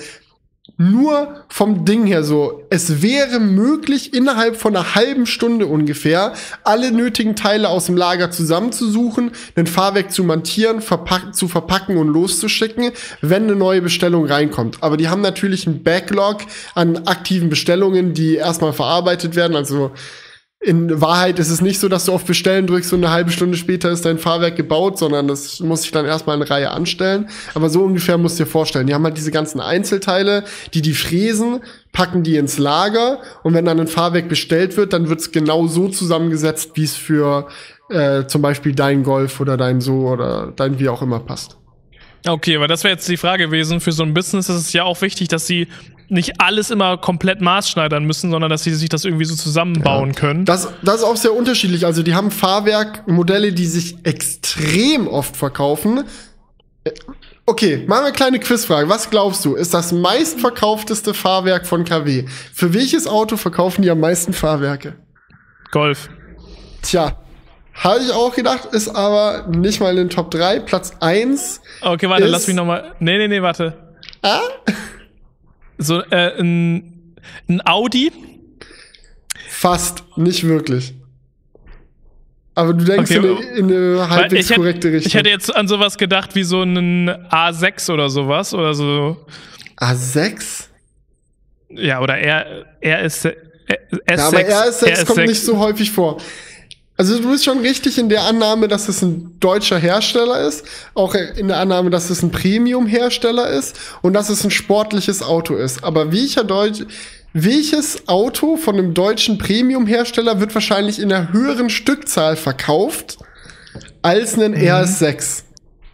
nur vom Ding her so, es wäre möglich, innerhalb von einer halben Stunde ungefähr alle nötigen Teile aus dem Lager zusammenzusuchen, ein Fahrwerk zu montieren, verpack- zu verpacken und loszuschicken, wenn eine neue Bestellung reinkommt. Aber die haben natürlich einen Backlog an aktiven Bestellungen, die erstmal verarbeitet werden, also in Wahrheit ist es nicht so, dass du auf Bestellen drückst und eine halbe Stunde später ist dein Fahrwerk gebaut, sondern das muss sich dann erstmal in Reihe anstellen. Aber so ungefähr musst du dir vorstellen. Die haben halt diese ganzen Einzelteile, die die fräsen, packen die ins Lager und wenn dann ein Fahrwerk bestellt wird, dann wird es genau so zusammengesetzt, wie es für äh, zum Beispiel dein Golf oder dein So oder dein wie auch immer passt. Okay, aber das wäre jetzt die Frage gewesen. Für so ein Business ist es ja auch wichtig, dass sie nicht alles immer komplett maßschneidern müssen, sondern dass sie sich das irgendwie so zusammenbauen ja. können. Das, das ist auch sehr unterschiedlich. Also die haben Fahrwerkmodelle, die sich extrem oft verkaufen. Okay, machen wir eine kleine Quizfrage. Was glaubst du, ist das meistverkaufteste Fahrwerk von K W? Für welches Auto verkaufen die am meisten Fahrwerke? Golf. Tja. Habe ich auch gedacht, ist aber nicht mal in den Top drei. Platz eins. Okay, warte, lass mich nochmal. Nee, nee, nee, warte. Ah? So, äh, ein, ein Audi? Fast, nicht wirklich. Aber du denkst Okay, in, eine, in eine halbwegs ich hätte, korrekte Richtung. Ich hätte jetzt an sowas gedacht wie so einen A sechs oder sowas. Oder so. A sechs? Ja, oder R, R ist S sechs. Ja, aber R S sechs R S kommt sechs. nicht so häufig vor. Also du bist schon richtig in der Annahme, dass es ein deutscher Hersteller ist, auch in der Annahme, dass es ein Premium-Hersteller ist und dass es ein sportliches Auto ist. Aber welcher Deutsch, welches Auto von einem deutschen Premium-Hersteller wird wahrscheinlich in einer höheren Stückzahl verkauft als ein Mhm. R S sechs?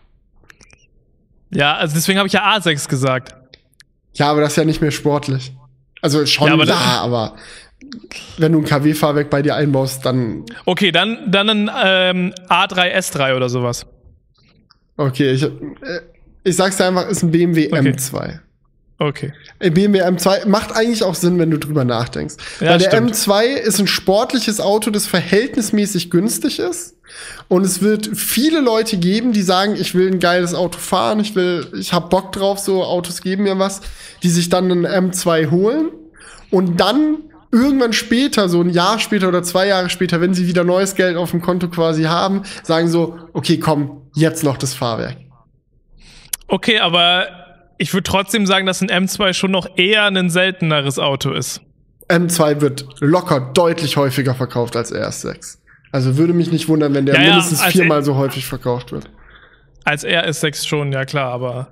Ja, also deswegen habe ich ja A sechs gesagt. Ja, aber das ist ja nicht mehr sportlich. Also schon, Ja, ja, aber aber, wenn du ein K W-Fahrwerk bei dir einbaust, dann Okay, dann, dann ein ähm, A drei S drei oder sowas. okay, ich, äh, ich sag's dir einfach, ist ein B M W Okay. M zwei. Okay. Äh, B M W M zwei macht eigentlich auch Sinn, wenn du drüber nachdenkst. Ja, Weil der stimmt. M zwei ist ein sportliches Auto, das verhältnismäßig günstig ist. Und es wird viele Leute geben, die sagen, ich will ein geiles Auto fahren, ich will, ich hab Bock drauf, so Autos geben mir was, die sich dann einen M zwei holen und dann irgendwann später, so ein Jahr später oder zwei Jahre später, wenn sie wieder neues Geld auf dem Konto quasi haben, sagen so, okay, komm, jetzt noch das Fahrwerk. Okay, aber ich würde trotzdem sagen, dass ein M zwei schon noch eher ein selteneres Auto ist. M zwei wird locker deutlich häufiger verkauft als R S sechs. Also würde mich nicht wundern, wenn der Ja, ja, mindestens als viermal er- so häufig verkauft wird. Als R S sechs schon, ja klar, aber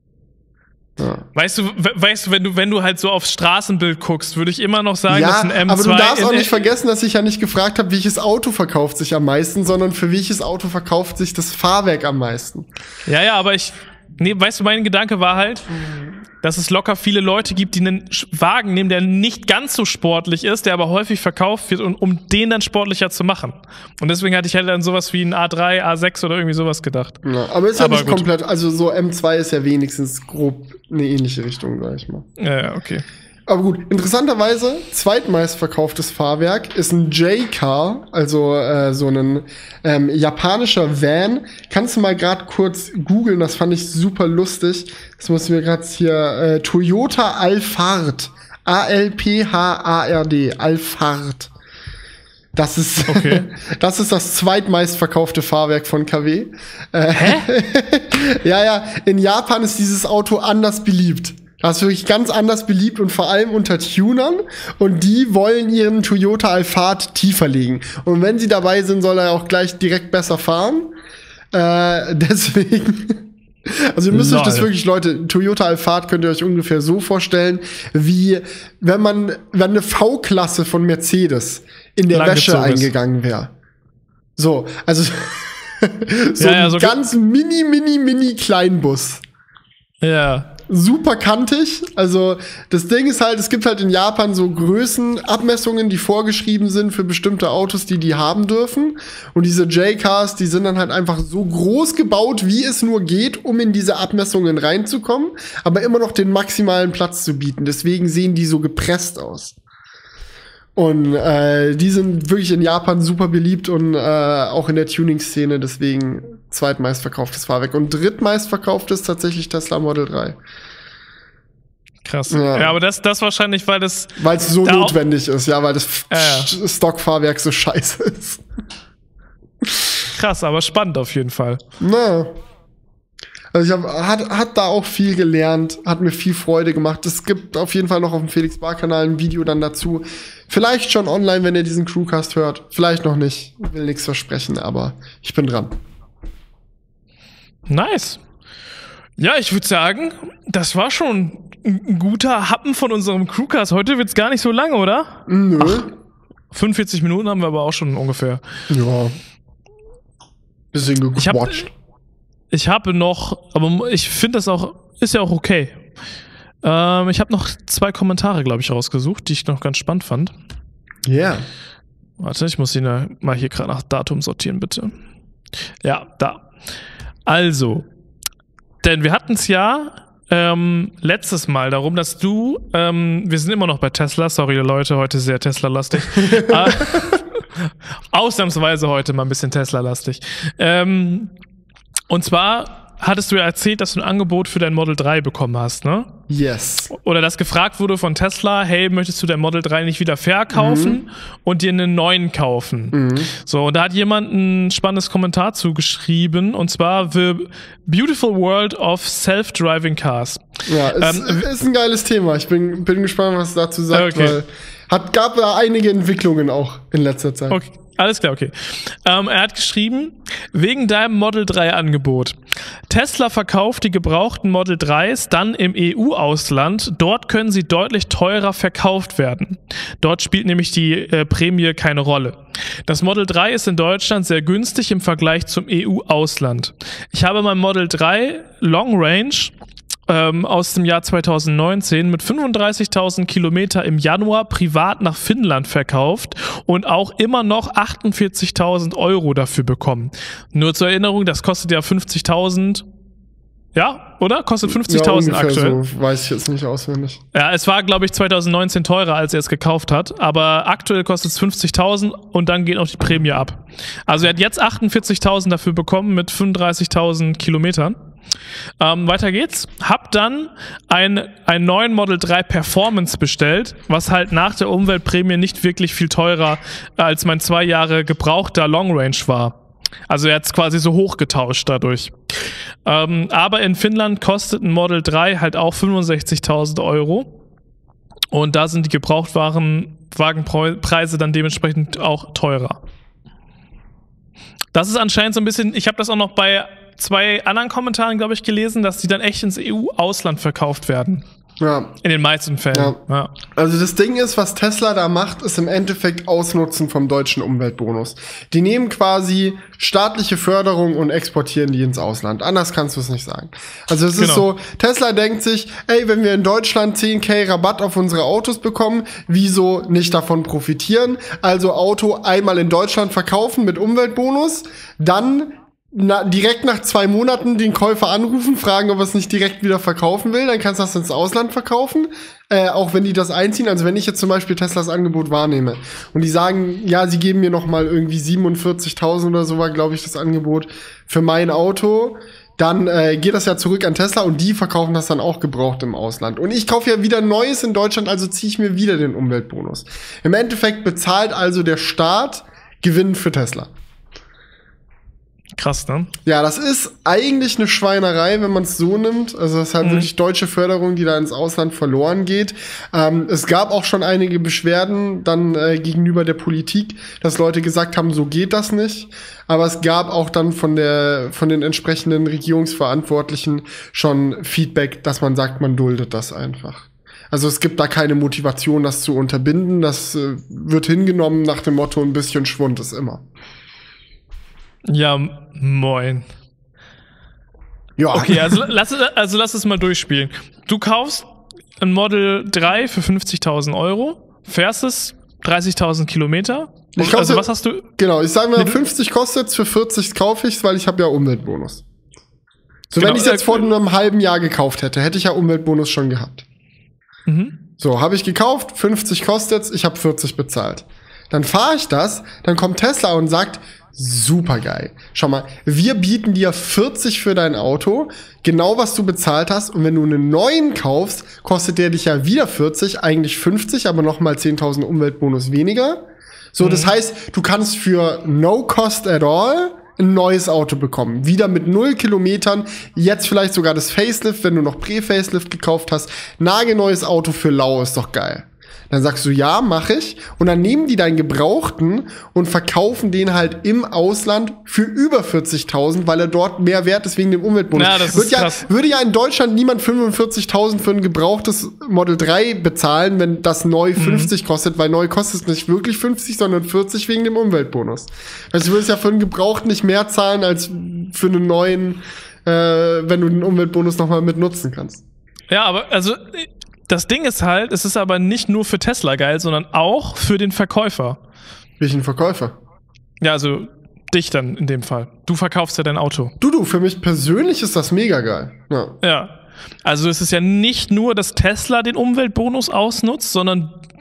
Ja, weißt du, we weißt du, wenn du, wenn du halt so aufs Straßenbild guckst, würde ich immer noch sagen, dass ja ein M zwei. aber du darfst auch in- nicht vergessen, dass ich ja nicht gefragt habe, welches Auto verkauft sich am meisten, sondern für welches Auto verkauft sich das Fahrwerk am meisten. Ja, ja, aber ich. Nee, weißt du, mein Gedanke war halt, dass es locker viele Leute gibt, die einen Sch- Wagen nehmen, der nicht ganz so sportlich ist, der aber häufig verkauft wird, und um den dann sportlicher zu machen. Und deswegen hatte ich halt dann sowas wie ein A drei, A sechs oder irgendwie sowas gedacht. Ja, aber ist ja Aber nicht gut. komplett, also so M zwei ist ja wenigstens grob eine ähnliche Richtung, sag ich mal. Ja, ja, okay. Aber gut, interessanterweise, zweitmeistverkauftes Fahrwerk ist ein J-Car, also äh, so ein ähm, japanischer Van. Kannst du mal gerade kurz googeln, das fand ich super lustig. Das muss ich mir gerade hier, äh, Toyota Alphard. A L P H A R D, Alphard. Das ist, Okay. das ist das zweitmeistverkaufte Fahrwerk von K W. Äh, ja, ja, in Japan ist dieses Auto anders beliebt. Das ist wirklich ganz anders beliebt und vor allem unter Tunern. Und die wollen ihren Toyota Alphard tiefer legen. Und wenn sie dabei sind, soll er auch gleich direkt besser fahren. Äh, deswegen. Also ihr müsst euch das Lol. wirklich, Leute, Toyota Alphard könnt ihr euch ungefähr so vorstellen, wie wenn man, wenn eine V-Klasse von Mercedes in der Wäsche Langgezogen ist. eingegangen wäre. So, also so Ja, ja, ein so- ganz mini, mini, mini Kleinbus. Ja. Super kantig. Also das Ding ist halt, es gibt halt in Japan so Größenabmessungen, die vorgeschrieben sind für bestimmte Autos, die die haben dürfen. Und diese J-Cars, die sind dann halt einfach so groß gebaut, wie es nur geht, um in diese Abmessungen reinzukommen, aber immer noch den maximalen Platz zu bieten. Deswegen sehen die so gepresst aus. Und äh, die sind wirklich in Japan super beliebt und äh, auch in der Tuning-Szene, deswegen zweitmeistverkauftes Fahrwerk. Und drittmeistverkauftes tatsächlich Tesla Model drei. Krass. Ja. Ja, aber das, das wahrscheinlich, weil das. Weil es so Da auch- notwendig ist, ja, weil das Ja, ja. Sch- Stockfahrwerk so scheiße ist. Krass, aber spannend auf jeden Fall. Na. Also ich hab, hat, hat da auch viel gelernt, hat mir viel Freude gemacht. Es gibt auf jeden Fall noch auf dem Felix Bar Kanal ein Video dann dazu. Vielleicht schon online, wenn ihr diesen Crewcast hört. Vielleicht noch nicht. Ich will nichts versprechen, aber ich bin dran. Nice. Ja, ich würde sagen, das war schon ein ein guter Happen von unserem Crewcast. Heute wird's gar nicht so lange, oder? Nö. fünfundvierzig Minuten haben wir aber auch schon ungefähr. Ja. Bisschen Ich hab- gequatscht. Ich habe noch, aber ich finde das auch, ist ja auch okay. Ähm, ich habe noch zwei Kommentare, glaube ich, rausgesucht, die ich noch ganz spannend fand. Ja. Yeah. Warte, ich muss ihn ja mal hier gerade nach Datum sortieren, bitte. Ja, da. Also, denn wir hatten es ja ähm, letztes Mal darum, dass du, ähm, wir sind immer noch bei Tesla, sorry Leute, heute sehr Tesla-lastig. Ah, ausnahmsweise heute mal ein bisschen Tesla-lastig. Ähm, und zwar hattest du ja erzählt, dass du ein Angebot für dein Model drei bekommen hast, ne? Yes. Oder dass gefragt wurde von Tesla, hey, möchtest du dein Model drei nicht wieder verkaufen mhm. und dir einen neuen kaufen? Mhm. So, und da hat jemand ein spannendes Kommentar zugeschrieben, und zwar The Beautiful World of Self-Driving Cars. Ja, es ähm, ist ein geiles Thema. Ich bin, bin gespannt, was es dazu sagt, okay. weil hat, gab da einige Entwicklungen auch in letzter Zeit. Okay. Alles klar, okay. Ähm, er hat geschrieben, wegen deinem Model drei Angebot. Tesla verkauft die gebrauchten Model dreis dann im E U-Ausland. Dort können sie deutlich teurer verkauft werden. Dort spielt nämlich die äh, Prämie keine Rolle. Das Model drei ist in Deutschland sehr günstig im Vergleich zum E U-Ausland. Ich habe mein Model drei Long Range Ähm, aus dem Jahr zweitausendneunzehn mit fünfunddreißigtausend Kilometer im Januar privat nach Finnland verkauft und auch immer noch achtundvierzigtausend Euro dafür bekommen. Nur zur Erinnerung, das kostet ja fünfzigtausend. Ja, oder? Kostet fünfzigtausend ja, aktuell. So, weiß ich jetzt nicht auswendig. Ja, es war, glaube ich, zweitausendneunzehn teurer, als er es gekauft hat. Aber aktuell kostet es fünfzigtausend und dann geht auch die Prämie ab. Also er hat jetzt achtundvierzigtausend dafür bekommen mit fünfunddreißigtausend Kilometern. Ähm, weiter geht's. Hab dann ein, einen neuen Model drei Performance bestellt, was halt nach der Umweltprämie nicht wirklich viel teurer als mein zwei Jahre gebrauchter Long Range war. Also er hat es quasi so hochgetauscht dadurch. Ähm, aber in Finnland kostet ein Model drei halt auch fünfundsechzigtausend Euro. Und da sind die Gebrauchtwagenpreise dann dementsprechend auch teurer. Das ist anscheinend so ein bisschen, ich habe das auch noch bei zwei anderen Kommentaren, glaube ich, gelesen, dass die dann echt ins E U-Ausland verkauft werden. Ja. In den meisten Fällen. Ja. Ja. Also das Ding ist, was Tesla da macht, ist im Endeffekt Ausnutzen vom deutschen Umweltbonus. Die nehmen quasi staatliche Förderung und exportieren die ins Ausland. Anders kannst du es nicht sagen. Also es genau. ist so, Tesla denkt sich, ey, wenn wir in Deutschland zehn K Rabatt auf unsere Autos bekommen, wieso nicht davon profitieren? Also Auto einmal in Deutschland verkaufen mit Umweltbonus, dann Na, direkt nach zwei Monaten den Käufer anrufen, fragen, ob er es nicht direkt wieder verkaufen will, dann kannst du das ins Ausland verkaufen, äh, auch wenn die das einziehen. Also wenn ich jetzt zum Beispiel Teslas Angebot wahrnehme und die sagen, ja, sie geben mir noch mal irgendwie siebenundvierzigtausend oder so war, glaube ich, das Angebot für mein Auto, dann äh, geht das ja zurück an Tesla und die verkaufen das dann auch gebraucht im Ausland. Und ich kaufe ja wieder Neues in Deutschland, also ziehe ich mir wieder den Umweltbonus. Im Endeffekt bezahlt also der Staat Gewinn für Tesla. Krass, ne? Ja, das ist eigentlich eine Schweinerei, wenn man es so nimmt. Also das ist halt mhm. wirklich deutsche Förderung, die da ins Ausland verloren geht. Ähm, es gab auch schon einige Beschwerden dann äh, gegenüber der Politik, dass Leute gesagt haben, so geht das nicht. Aber es gab auch dann von der von den entsprechenden Regierungsverantwortlichen schon Feedback, dass man sagt, man duldet das einfach. Also es gibt da keine Motivation, das zu unterbinden. Das äh, wird hingenommen nach dem Motto, ein bisschen Schwund ist immer. Ja, moin. Ja. Okay, also lass, also lass es mal durchspielen. Du kaufst ein Model drei für fünfzigtausend Euro, fährst es dreißigtausend Kilometer. Ich kaufe, also was hast du? Genau, ich sage mal, fünfzig kostet es, für vierzig kaufe ich es, weil ich habe ja Umweltbonus. So, genau, wenn ich es jetzt vor einem halben Jahr gekauft hätte, hätte ich ja Umweltbonus schon gehabt. Mhm. So, habe ich gekauft, fünfzig kostet es, ich habe vierzig bezahlt. Dann fahre ich das, dann kommt Tesla und sagt, super geil. Schau mal, wir bieten dir vierzig für dein Auto, genau was du bezahlt hast. Und wenn du einen neuen kaufst, kostet der dich ja wieder vierzig, eigentlich fünfzig, aber nochmal zehntausend Umweltbonus weniger. So, mhm. das heißt, du kannst für no cost at all ein neues Auto bekommen. Wieder mit null Kilometern, jetzt vielleicht sogar das Facelift, wenn du noch Prä-Facelift gekauft hast. Nagelneues Auto für lau, ist doch geil. Dann sagst du, ja, mach ich. Und dann nehmen die deinen Gebrauchten und verkaufen den halt im Ausland für über vierzigtausend, weil er dort mehr wert ist wegen dem Umweltbonus. Ja, das Würde ist ja, krass. würde ja in Deutschland niemand fünfundvierzigtausend für ein gebrauchtes Model drei bezahlen, wenn das neu fünfzig mhm. kostet, weil neu kostet es nicht wirklich fünfzig, sondern vierzig wegen dem Umweltbonus. Also du würdest ja für einen Gebrauchten nicht mehr zahlen als für einen neuen, äh, wenn du den Umweltbonus nochmal mit nutzen kannst. Ja, aber also das Ding ist halt, es ist aber nicht nur für Tesla geil, sondern auch für den Verkäufer. Welchen Verkäufer? Ja, also dich dann in dem Fall. Du verkaufst ja dein Auto. Du, du, für mich persönlich ist das mega geil. Ja. Ja. Also es ist ja nicht nur, dass Tesla den Umweltbonus ausnutzt, sondern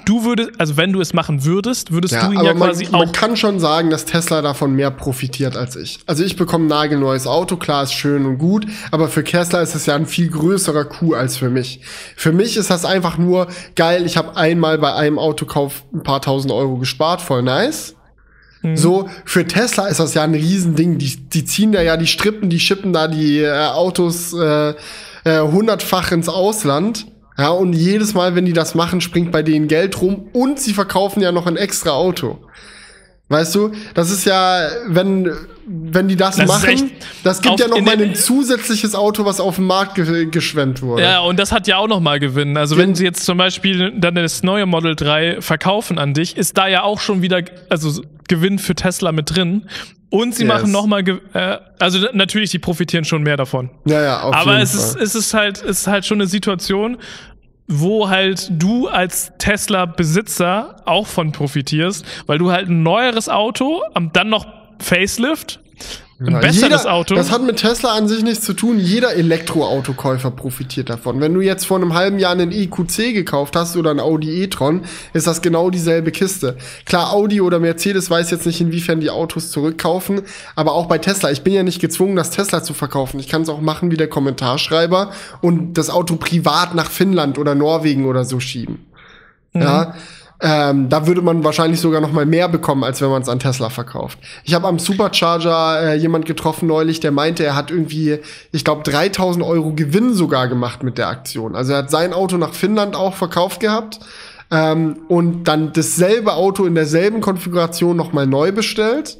du würdest, also wenn du es machen würdest, würdest Ja, du ihn aber ja man, quasi man auch. kann schon sagen, dass Tesla davon mehr profitiert als ich. Also ich bekomme ein nagelneues Auto, klar, ist schön und gut, aber für Tesla ist es ja ein viel größerer Coup als für mich. Für mich ist das einfach nur geil, ich habe einmal bei einem Autokauf ein paar tausend Euro gespart, voll nice. Mhm. So, für Tesla ist das ja ein Riesending. Die, die ziehen da ja die Strippen, die schippen da die äh, Autos äh, äh, hundertfach ins Ausland. Ja, und jedes Mal, wenn die das machen, springt bei denen Geld rum und sie verkaufen ja noch ein extra Auto. Weißt du, das ist ja, wenn, wenn die das, das machen, das gibt ja noch mal ein zusätzliches Auto, was auf dem Markt ge geschwemmt wurde. Ja, und das hat ja auch noch mal Gewinn. Also wenn sie jetzt zum Beispiel dann das neue Model drei verkaufen an dich, ist da ja auch schon wieder, also Gewinn für Tesla mit drin. Und sie yes. machen noch mal, äh, also natürlich, die profitieren schon mehr davon. Ja, ja, auf Aber jeden es ist, Fall. es ist halt, es ist halt schon eine Situation, wo halt du als Tesla-Besitzer auch von profitierst, weil du halt ein neueres Auto, dann noch Facelift, ein ja, besseres jeder, Auto. Das hat mit Tesla an sich nichts zu tun. Jeder Elektroautokäufer profitiert davon. Wenn du jetzt vor einem halben Jahr einen E Q C gekauft hast oder einen Audi e-tron, ist das genau dieselbe Kiste. Klar, Audi oder Mercedes weiß jetzt nicht, inwiefern die Autos zurückkaufen, aber auch bei Tesla. Ich bin ja nicht gezwungen, das Tesla zu verkaufen. Ich kann es auch machen wie der Kommentarschreiber und das Auto privat nach Finnland oder Norwegen oder so schieben. Mhm. Ja. Ähm, da würde man wahrscheinlich sogar noch mal mehr bekommen, als wenn man es an Tesla verkauft. Ich habe am Supercharger äh, jemand getroffen neulich, der meinte, er hat irgendwie, ich glaube, dreitausend Euro Gewinn sogar gemacht mit der Aktion. Also er hat sein Auto nach Finnland auch verkauft gehabt ähm, und dann dasselbe Auto in derselben Konfiguration noch mal neu bestellt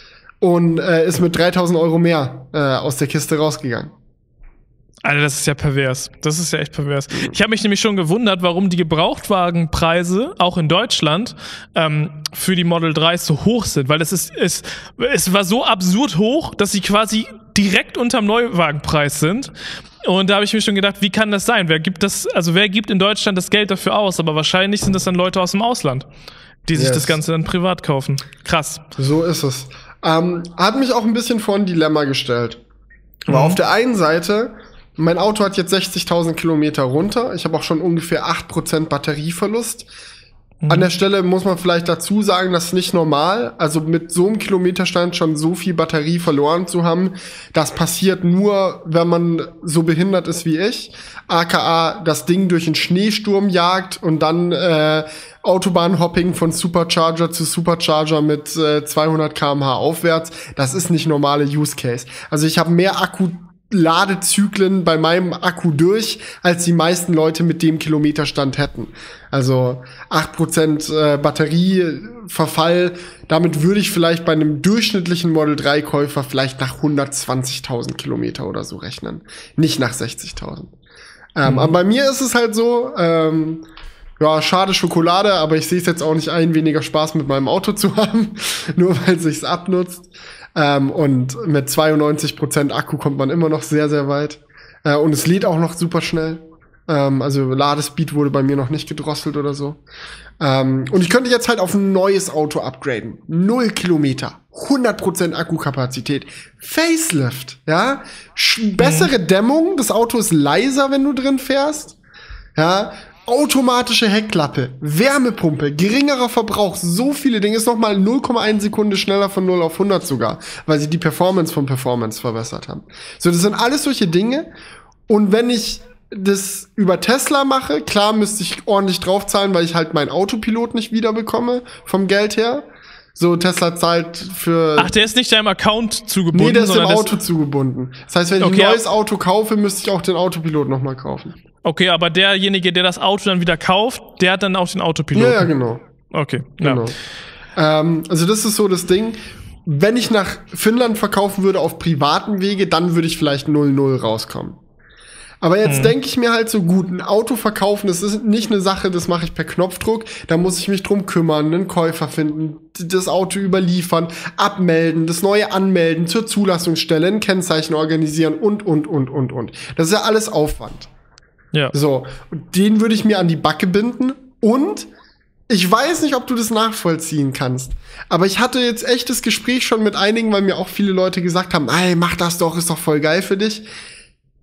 und äh, ist mit dreitausend Euro mehr äh, aus der Kiste rausgegangen. Alter, das ist ja pervers. Das ist ja echt pervers. Ich habe mich nämlich schon gewundert, warum die Gebrauchtwagenpreise auch in Deutschland ähm, für die Model drei so hoch sind, weil es ist, es, es war so absurd hoch, dass sie quasi direkt unterm Neuwagenpreis sind. Und da habe ich mir schon gedacht, wie kann das sein? Wer gibt das, also wer gibt in Deutschland das Geld dafür aus? Aber wahrscheinlich sind das dann Leute aus dem Ausland, die sich yes. das Ganze dann privat kaufen. Krass. So ist es. Ähm, hat mich auch ein bisschen vor ein Dilemma gestellt. Aber mhm. auf der einen Seite, mein Auto hat jetzt sechzigtausend Kilometer runter. Ich habe auch schon ungefähr acht Prozent Batterieverlust. Mhm. An der Stelle muss man vielleicht dazu sagen, das ist nicht normal. Also mit so einem Kilometerstand schon so viel Batterie verloren zu haben, das passiert nur, wenn man so behindert ist wie ich. aka das Ding durch einen Schneesturm jagt und dann äh, Autobahnhopping von Supercharger zu Supercharger mit äh, zweihundert Kilometer pro Stunde aufwärts. Das ist nicht normale Use Case. Also ich habe mehr Akku Ladezyklen bei meinem Akku durch, als die meisten Leute mit dem Kilometerstand hätten. Also acht Prozent äh, Batterieverfall, damit würde ich vielleicht bei einem durchschnittlichen Model drei Käufer vielleicht nach hundertzwanzigtausend Kilometer oder so rechnen. Nicht nach sechzigtausend. Ähm, mhm. Aber bei mir ist es halt so, ähm, ja, schade Schokolade, aber ich sehe es jetzt auch nicht ein, weniger Spaß mit meinem Auto zu haben, nur weil es sich abnutzt. Ähm, und mit zweiundneunzig Prozent Akku kommt man immer noch sehr, sehr weit. Äh, und es lädt auch noch super schnell. Ähm, also Ladespeed wurde bei mir noch nicht gedrosselt oder so. Ähm, und ich könnte jetzt halt auf ein neues Auto upgraden. Null Kilometer. hundert Prozent Akkukapazität. Facelift, ja. Sch- bessere Dämmung. Das Auto ist leiser, wenn du drin fährst. Ja. Automatische Heckklappe, Wärmepumpe, geringerer Verbrauch, so viele Dinge, ist noch mal null Komma eins Sekunde schneller von null auf hundert sogar, weil sie die Performance von Performance verbessert haben. So, das sind alles solche Dinge. Und wenn ich das über Tesla mache, klar müsste ich ordentlich draufzahlen, weil ich halt meinen Autopilot nicht wiederbekomme, vom Geld her. So, Tesla zahlt für... Ach, der ist nicht deinem Account zugebunden? Nee, der ist dem Auto zugebunden. Das heißt, wenn ich okay, ein neues Auto kaufe, müsste ich auch den Autopilot noch mal kaufen. Okay, aber derjenige, der das Auto dann wieder kauft, der hat dann auch den Autopilot. Ja, ja, genau. Okay, genau. Ja. Ähm, also das ist so das Ding. Wenn ich nach Finnland verkaufen würde auf privaten Wege, dann würde ich vielleicht null null rauskommen. Aber jetzt hm. denke ich mir halt so, gut, ein Auto verkaufen, das ist nicht eine Sache, das mache ich per Knopfdruck. Da muss ich mich drum kümmern, einen Käufer finden, das Auto überliefern, abmelden, das neue anmelden, zur Zulassungsstelle, ein Kennzeichen organisieren und, und, und, und, und. Das ist ja alles Aufwand. Ja. So, und den würde ich mir an die Backe binden. Und ich weiß nicht, ob du das nachvollziehen kannst, aber ich hatte jetzt echt das Gespräch schon mit einigen, weil mir auch viele Leute gesagt haben, ey, mach das doch, ist doch voll geil für dich.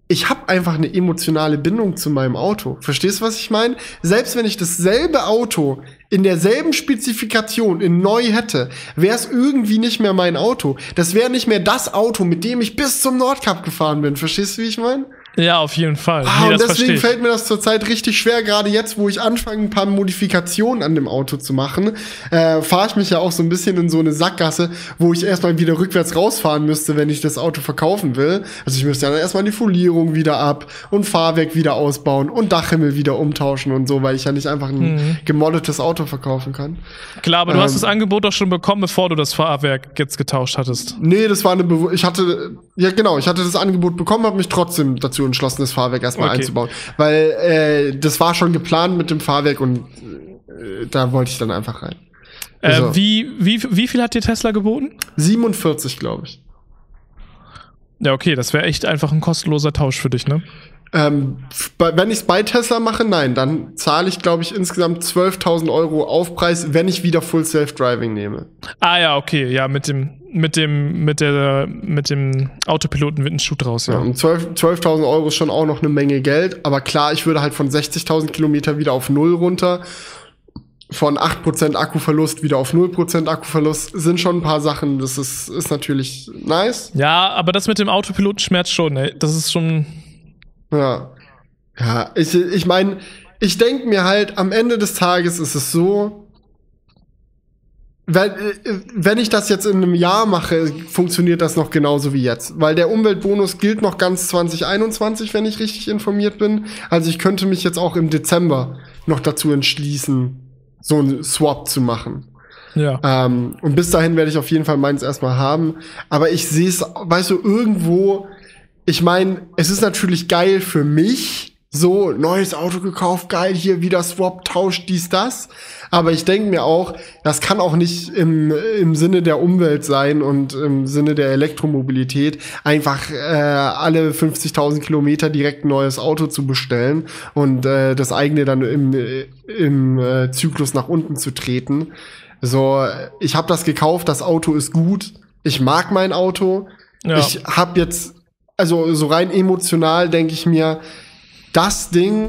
ich habe einfach eine emotionale Bindung zu meinem Auto. Verstehst du, was ich meine? Selbst wenn ich dasselbe Auto in derselben Spezifikation in neu hätte, wäre es irgendwie nicht mehr mein Auto. Das wäre nicht mehr das Auto, mit dem ich bis zum Nordkap gefahren bin. Verstehst du, wie ich meine? Ja, auf jeden Fall. Ah, nee, und das deswegen fällt mir das zurzeit richtig schwer, gerade jetzt, wo ich anfange, ein paar Modifikationen an dem Auto zu machen, äh, fahre ich mich ja auch so ein bisschen in so eine Sackgasse, wo ich erstmal wieder rückwärts rausfahren müsste, wenn ich das Auto verkaufen will. Also ich müsste dann erstmal die Folierung wieder ab und Fahrwerk wieder ausbauen und Dachhimmel wieder umtauschen und so, weil ich ja nicht einfach ein mhm. gemoddetes Auto verkaufen kann. Klar, aber du ähm, hast das Angebot doch schon bekommen, bevor du das Fahrwerk jetzt getauscht hattest. Nee, das war eine, Be ich hatte, ja genau, ich hatte das Angebot bekommen, habe mich trotzdem dazu entschlossen, das Fahrwerk erstmal okay. einzubauen. Weil äh, das war schon geplant mit dem Fahrwerk und äh, da wollte ich dann einfach rein. Äh, also, wie, wie, wie viel hat dir Tesla geboten? siebenundvierzig, glaube ich. Ja, okay, das wäre echt einfach ein kostenloser Tausch für dich, ne? Ähm, wenn ich es bei Tesla mache, nein, dann zahle ich, glaube ich, insgesamt zwölftausend Euro Aufpreis, wenn ich wieder Full Self-Driving nehme. Ah ja, okay, ja, mit dem, mit dem, mit der, mit dem Autopiloten wird ein Schuh draus, ja. Ja, und zwölftausend Euro ist schon auch noch eine Menge Geld, aber klar, ich würde halt von sechzigtausend Kilometer wieder auf null runter. Von acht Prozent Akkuverlust wieder auf null Prozent Akkuverlust sind schon ein paar Sachen, das ist, ist natürlich nice. Ja, aber das mit dem Autopiloten schmerzt schon, ey. Das ist schon... Ja, ja, ich, ich meine, ich denke mir halt, am Ende des Tages ist es so, wenn, wenn ich das jetzt in einem Jahr mache, funktioniert das noch genauso wie jetzt. Weil der Umweltbonus gilt noch ganz zwanzig einundzwanzig, wenn ich richtig informiert bin. Also ich könnte mich jetzt auch im Dezember noch dazu entschließen, so einen Swap zu machen. Ja. Ähm, und bis dahin werde ich auf jeden Fall meins erstmal haben. Aber ich sehe es, weißt du, irgendwo... Ich meine, es ist natürlich geil für mich, so, neues Auto gekauft, geil, hier wieder Swap, Tausch, dies, das. Aber ich denke mir auch, das kann auch nicht im, im Sinne der Umwelt sein und im Sinne der Elektromobilität, einfach äh, alle fünfzigtausend Kilometer direkt ein neues Auto zu bestellen und äh, das eigene dann im, im äh, Zyklus nach unten zu treten. So, ich habe das gekauft, das Auto ist gut, ich mag mein Auto, ja. Ich habe jetzt Also so rein emotional denke ich mir, das Ding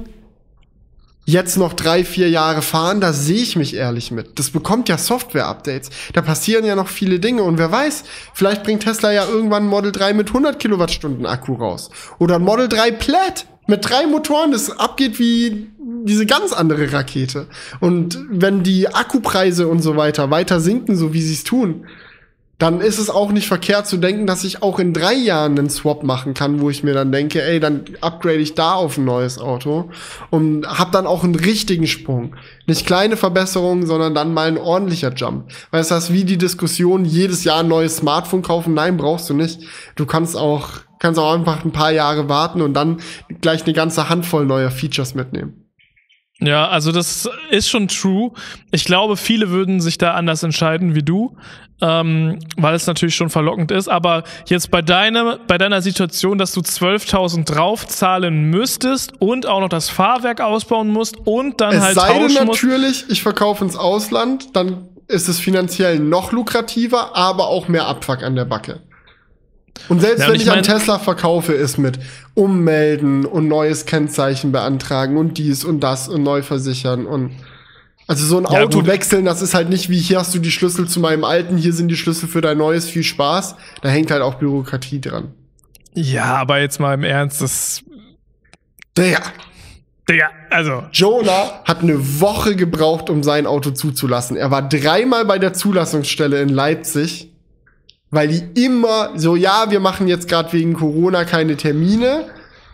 jetzt noch drei, vier Jahre fahren, da sehe ich mich ehrlich mit. Das bekommt ja Software-Updates. Da passieren ja noch viele Dinge. Und wer weiß, vielleicht bringt Tesla ja irgendwann ein Model drei mit hundert Kilowattstunden Akku raus. Oder ein Model drei Plaid mit drei Motoren, das abgeht wie diese ganz andere Rakete. Und wenn die Akkupreise und so weiter weiter sinken, so wie sie es tun, dann ist es auch nicht verkehrt zu denken, dass ich auch in drei Jahren einen Swap machen kann, wo ich mir dann denke, ey, dann upgrade ich da auf ein neues Auto und hab dann auch einen richtigen Sprung. Nicht kleine Verbesserungen, sondern dann mal ein ordentlicher Jump. Weißt du, das ist wie die Diskussion, jedes Jahr ein neues Smartphone kaufen? Nein, brauchst du nicht. Du kannst auch, kannst auch einfach ein paar Jahre warten und dann gleich eine ganze Handvoll neuer Features mitnehmen. Ja, also das ist schon true. Ich glaube, viele würden sich da anders entscheiden wie du, ähm, weil es natürlich schon verlockend ist. Aber jetzt bei deiner, bei deiner Situation, dass du zwölftausend draufzahlen müsstest und auch noch das Fahrwerk ausbauen musst und dann es halt sei tauschen denn musst. Natürlich, ich verkaufe ins Ausland, dann ist es finanziell noch lukrativer, aber auch mehr Abfuck an der Backe. Und selbst ja, wenn und ich, ich an mein, Tesla verkaufe, ist mit ummelden und neues Kennzeichen beantragen und dies und das und neu versichern und also so ein ja, Auto gut. wechseln, das ist halt nicht wie, hier hast du die Schlüssel zu meinem alten, hier sind die Schlüssel für dein neues, viel Spaß. Da hängt halt auch Bürokratie dran. Ja, aber jetzt mal im Ernst, das... Digga. Digga, also... Jonah hat eine Woche gebraucht, um sein Auto zuzulassen. Er war dreimal bei der Zulassungsstelle in Leipzig, weil die immer so, ja, wir machen jetzt gerade wegen Corona keine Termine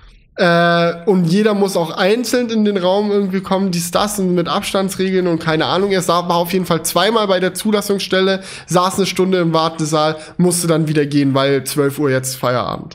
äh, und jeder muss auch einzeln in den Raum irgendwie kommen, dies, das und mit Abstandsregeln und keine Ahnung. Er war auf jeden Fall zweimal bei der Zulassungsstelle, saß eine Stunde im Wartesaal, musste dann wieder gehen, weil zwölf Uhr jetzt Feierabend.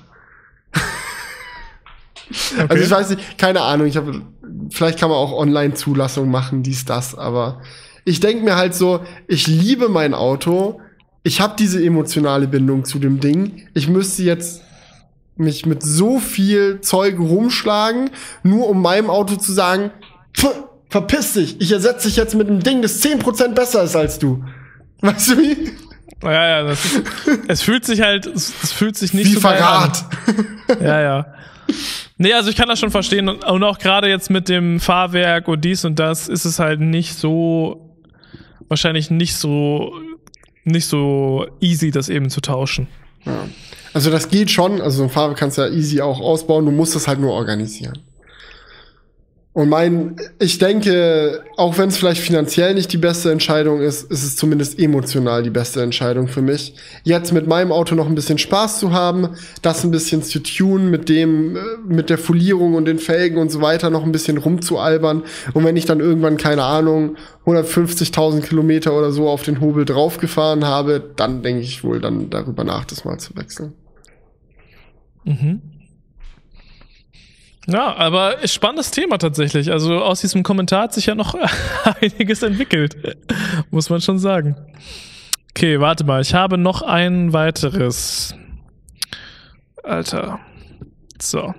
Okay. Also ich weiß nicht, keine Ahnung, ich habe, vielleicht kann man auch Online-Zulassung machen, dies, das, aber ich denke mir halt so, ich liebe mein Auto, ich habe diese emotionale Bindung zu dem Ding. Ich müsste jetzt mich mit so viel Zeug rumschlagen, nur um meinem Auto zu sagen, verpiss dich, ich ersetze dich jetzt mit einem Ding, das zehn Prozent besser ist als du. Weißt du wie? Ja, ja, das ist, es fühlt sich halt, es, es fühlt sich nicht wie so Verrat. An. Ja, ja. Nee, also ich kann das schon verstehen und, und auch gerade jetzt mit dem Fahrwerk und dies und das ist es halt nicht so, wahrscheinlich nicht so, nicht so easy, das eben zu tauschen. Ja. Also das geht schon, also so ein Fahrwerk kannst du ja easy auch ausbauen, du musst das halt nur organisieren. Und mein, ich denke, auch wenn es vielleicht finanziell nicht die beste Entscheidung ist, ist es zumindest emotional die beste Entscheidung für mich. Jetzt mit meinem Auto noch ein bisschen Spaß zu haben, das ein bisschen zu tunen, mit dem, mit der Folierung und den Felgen und so weiter noch ein bisschen rumzualbern. Und wenn ich dann irgendwann, keine Ahnung, hundertfünfzigtausend Kilometer oder so auf den Hobel draufgefahren habe, dann denke ich wohl dann darüber nach, das mal zu wechseln. Mhm. Ja, aber ist spannendes Thema tatsächlich. Also aus diesem Kommentar hat sich ja noch einiges entwickelt, muss man schon sagen. Okay, warte mal, ich habe noch ein weiteres. Alter. So.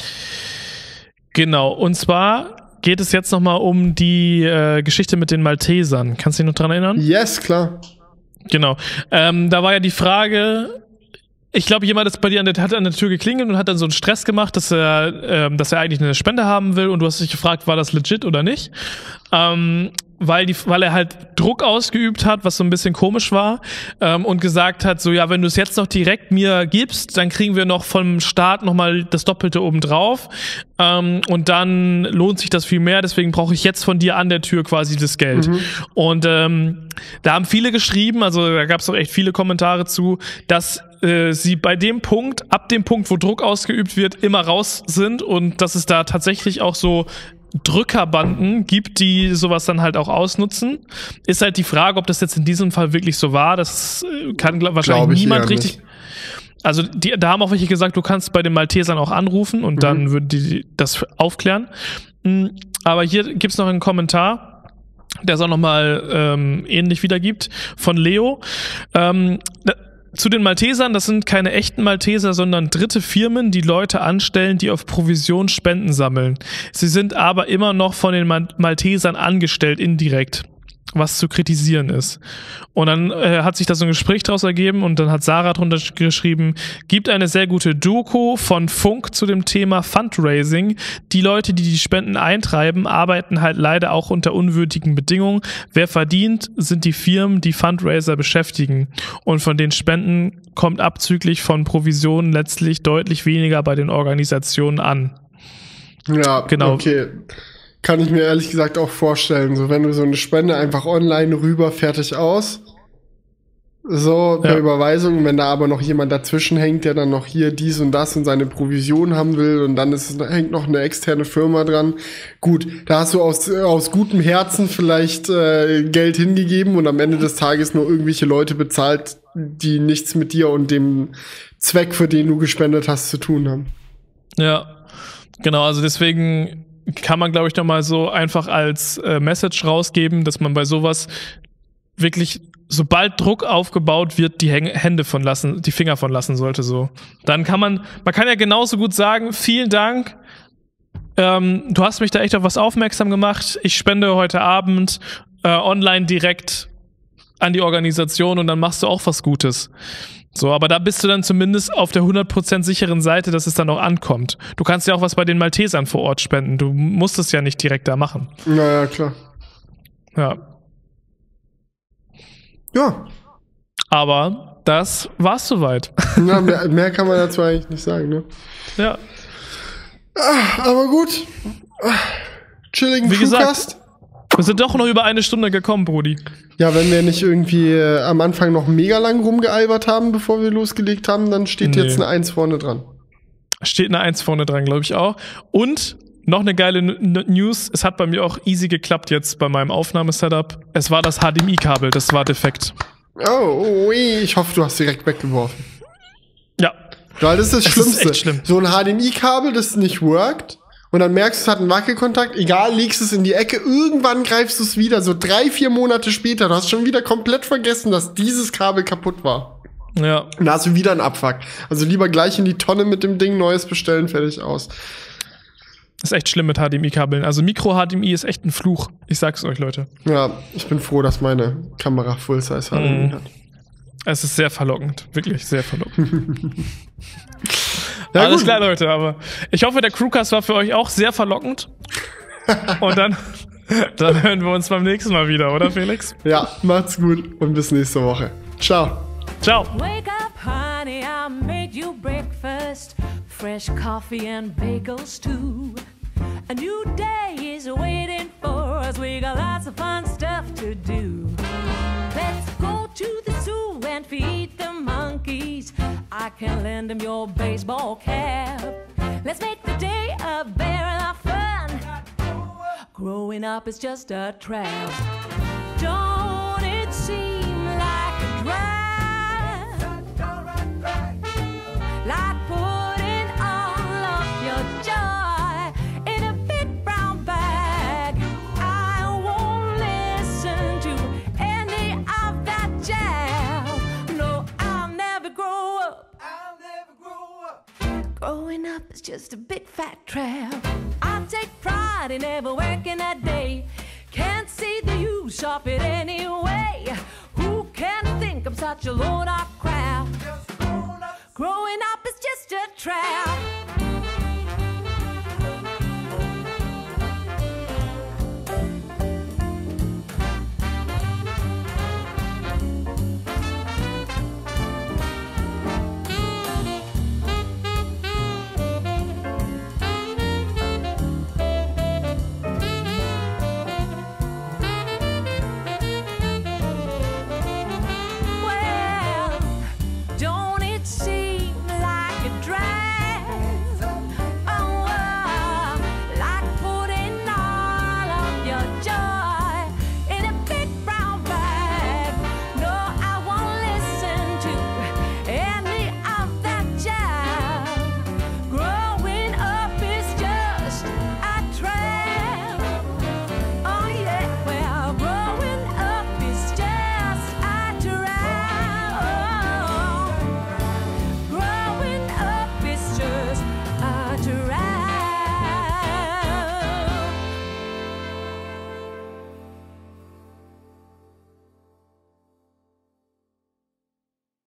Genau, und zwar geht es jetzt nochmal um die äh, Geschichte mit den Maltesern. Kannst du dich noch dran erinnern? Yes, klar. Genau. Ähm, da war ja die Frage... Ich glaube, jemand ist bei dir an der, hat an der Tür geklingelt und hat dann so einen Stress gemacht, dass er, ähm, dass er eigentlich eine Spende haben will und du hast dich gefragt, war das legit oder nicht? Ähm, weil die, weil er halt Druck ausgeübt hat, was so ein bisschen komisch war, ähm, und gesagt hat, so ja, wenn du es jetzt noch direkt mir gibst, dann kriegen wir noch vom Staat nochmal das Doppelte obendrauf, ähm, und dann lohnt sich das viel mehr, deswegen brauche ich jetzt von dir an der Tür quasi das Geld. Mhm. Und ähm, da haben viele geschrieben, also da gab es auch echt viele Kommentare zu, dass äh, sie bei dem Punkt, ab dem Punkt, wo Druck ausgeübt wird, immer raus sind und dass es da tatsächlich auch so Drückerbanden gibt, die sowas dann halt auch ausnutzen. Ist halt die Frage, ob das jetzt in diesem Fall wirklich so war. Das kann wahrscheinlich Glaub niemand richtig. Nicht. Also die, da haben auch welche gesagt, du kannst bei den Maltesern auch anrufen und mhm. dann würden die das aufklären. Aber hier gibt's noch einen Kommentar, der es auch nochmal ähm, ähnlich wiedergibt, von Leo. Ähm, Zu den Maltesern, das sind keine echten Malteser, sondern dritte Firmen, die Leute anstellen, die auf Provision Spenden sammeln. Sie sind aber immer noch von den Maltesern angestellt, indirekt, was zu kritisieren ist. Und dann äh, hat sich da so ein Gespräch daraus ergeben und dann hat Sarah drunter geschrieben, gibt eine sehr gute Doku von Funk zu dem Thema Fundraising. Die Leute, die die Spenden eintreiben, arbeiten halt leider auch unter unwürdigen Bedingungen. Wer verdient, sind die Firmen, die Fundraiser beschäftigen. Und von den Spenden kommt abzüglich von Provisionen letztlich deutlich weniger bei den Organisationen an. Ja, genau. Okay. Kann ich mir ehrlich gesagt auch vorstellen. So, wenn du so eine Spende einfach online rüber, fertig aus. So, per ja. Überweisung. Wenn da aber noch jemand dazwischen hängt, der dann noch hier dies und das und seine Provision haben will und dann ist, hängt noch eine externe Firma dran. Gut, da hast du aus, aus gutem Herzen vielleicht äh, Geld hingegeben und am Ende des Tages nur irgendwelche Leute bezahlt, die nichts mit dir und dem Zweck, für den du gespendet hast, zu tun haben. Ja, genau. Also deswegen kann man, glaube ich, noch mal so einfach als äh, Message rausgeben, dass man bei sowas wirklich, sobald Druck aufgebaut wird, die Häng- Hände von lassen, die Finger von lassen sollte, so. Dann kann man, man kann ja genauso gut sagen, vielen Dank, ähm, du hast mich da echt auf was aufmerksam gemacht, ich spende heute Abend äh, online direkt an die Organisation und dann machst du auch was Gutes. So, aber da bist du dann zumindest auf der hundert Prozent sicheren Seite, dass es dann auch ankommt. Du kannst ja auch was bei den Maltesern vor Ort spenden. Du musst es ja nicht direkt da machen. Naja, klar. Ja. Ja. Aber das war's soweit. Ja, mehr, mehr kann man dazu eigentlich nicht sagen, ne? Ja. Ah, aber gut. Chilligen Crewcast. Wir sind doch noch über eine Stunde gekommen, Brudi. Ja, wenn wir nicht irgendwie äh, am Anfang noch mega lang rumgealbert haben, bevor wir losgelegt haben, dann steht nee. jetzt eine eins vorne dran. Steht eine eins vorne dran, glaube ich auch. Und noch eine geile N- News, es hat bei mir auch easy geklappt jetzt bei meinem Aufnahmesetup. Es war das H D M I-Kabel, das war defekt. Oh, ui, ich hoffe, du hast direkt weggeworfen. Ja. Weil das ist das es Schlimmste. Ist echt schlimm. So ein H D M I-Kabel, das nicht workt. Und dann merkst du, es hat einen Wackelkontakt, egal, legst es in die Ecke, irgendwann greifst du es wieder, so drei, vier Monate später, du hast schon wieder komplett vergessen, dass dieses Kabel kaputt war. Ja. Und da hast du wieder einen Abfuck. Also lieber gleich in die Tonne mit dem Ding, neues bestellen, fertig aus. Das ist echt schlimm mit H D M I-Kabeln. Also Micro-H D M I ist echt ein Fluch. Ich sag's euch, Leute. Ja, ich bin froh, dass meine Kamera Full-Size H D M I mm. hat. Es ist sehr verlockend. Wirklich sehr verlockend. Ja, Alles gut. klar, Leute, aber ich hoffe, der Crewcast war für euch auch sehr verlockend. Und dann, dann hören wir uns beim nächsten Mal wieder, oder Felix? Ja, macht's gut und bis nächste Woche. Ciao. Ciao. Wake up, honey, I made you breakfast. Fresh coffee and bagels too. A new day is waiting for us. We got lots of fun stuff to do. Let's go to the zoo and feed the monkeys. I can lend them your baseball cap. Let's make the day a barrel of fun. Growing up is just a trap. Don't it seem like a drag? Like putting all of your joy in a big brown bag. I won't listen to any of that jazz. No, I'll never grow up. I'll never grow up. Growing up is just a big fat trap. I take pride in never working a day. Can't see the use of it anyway. Who can think I'm such a load of crap? Growing up is just a trap.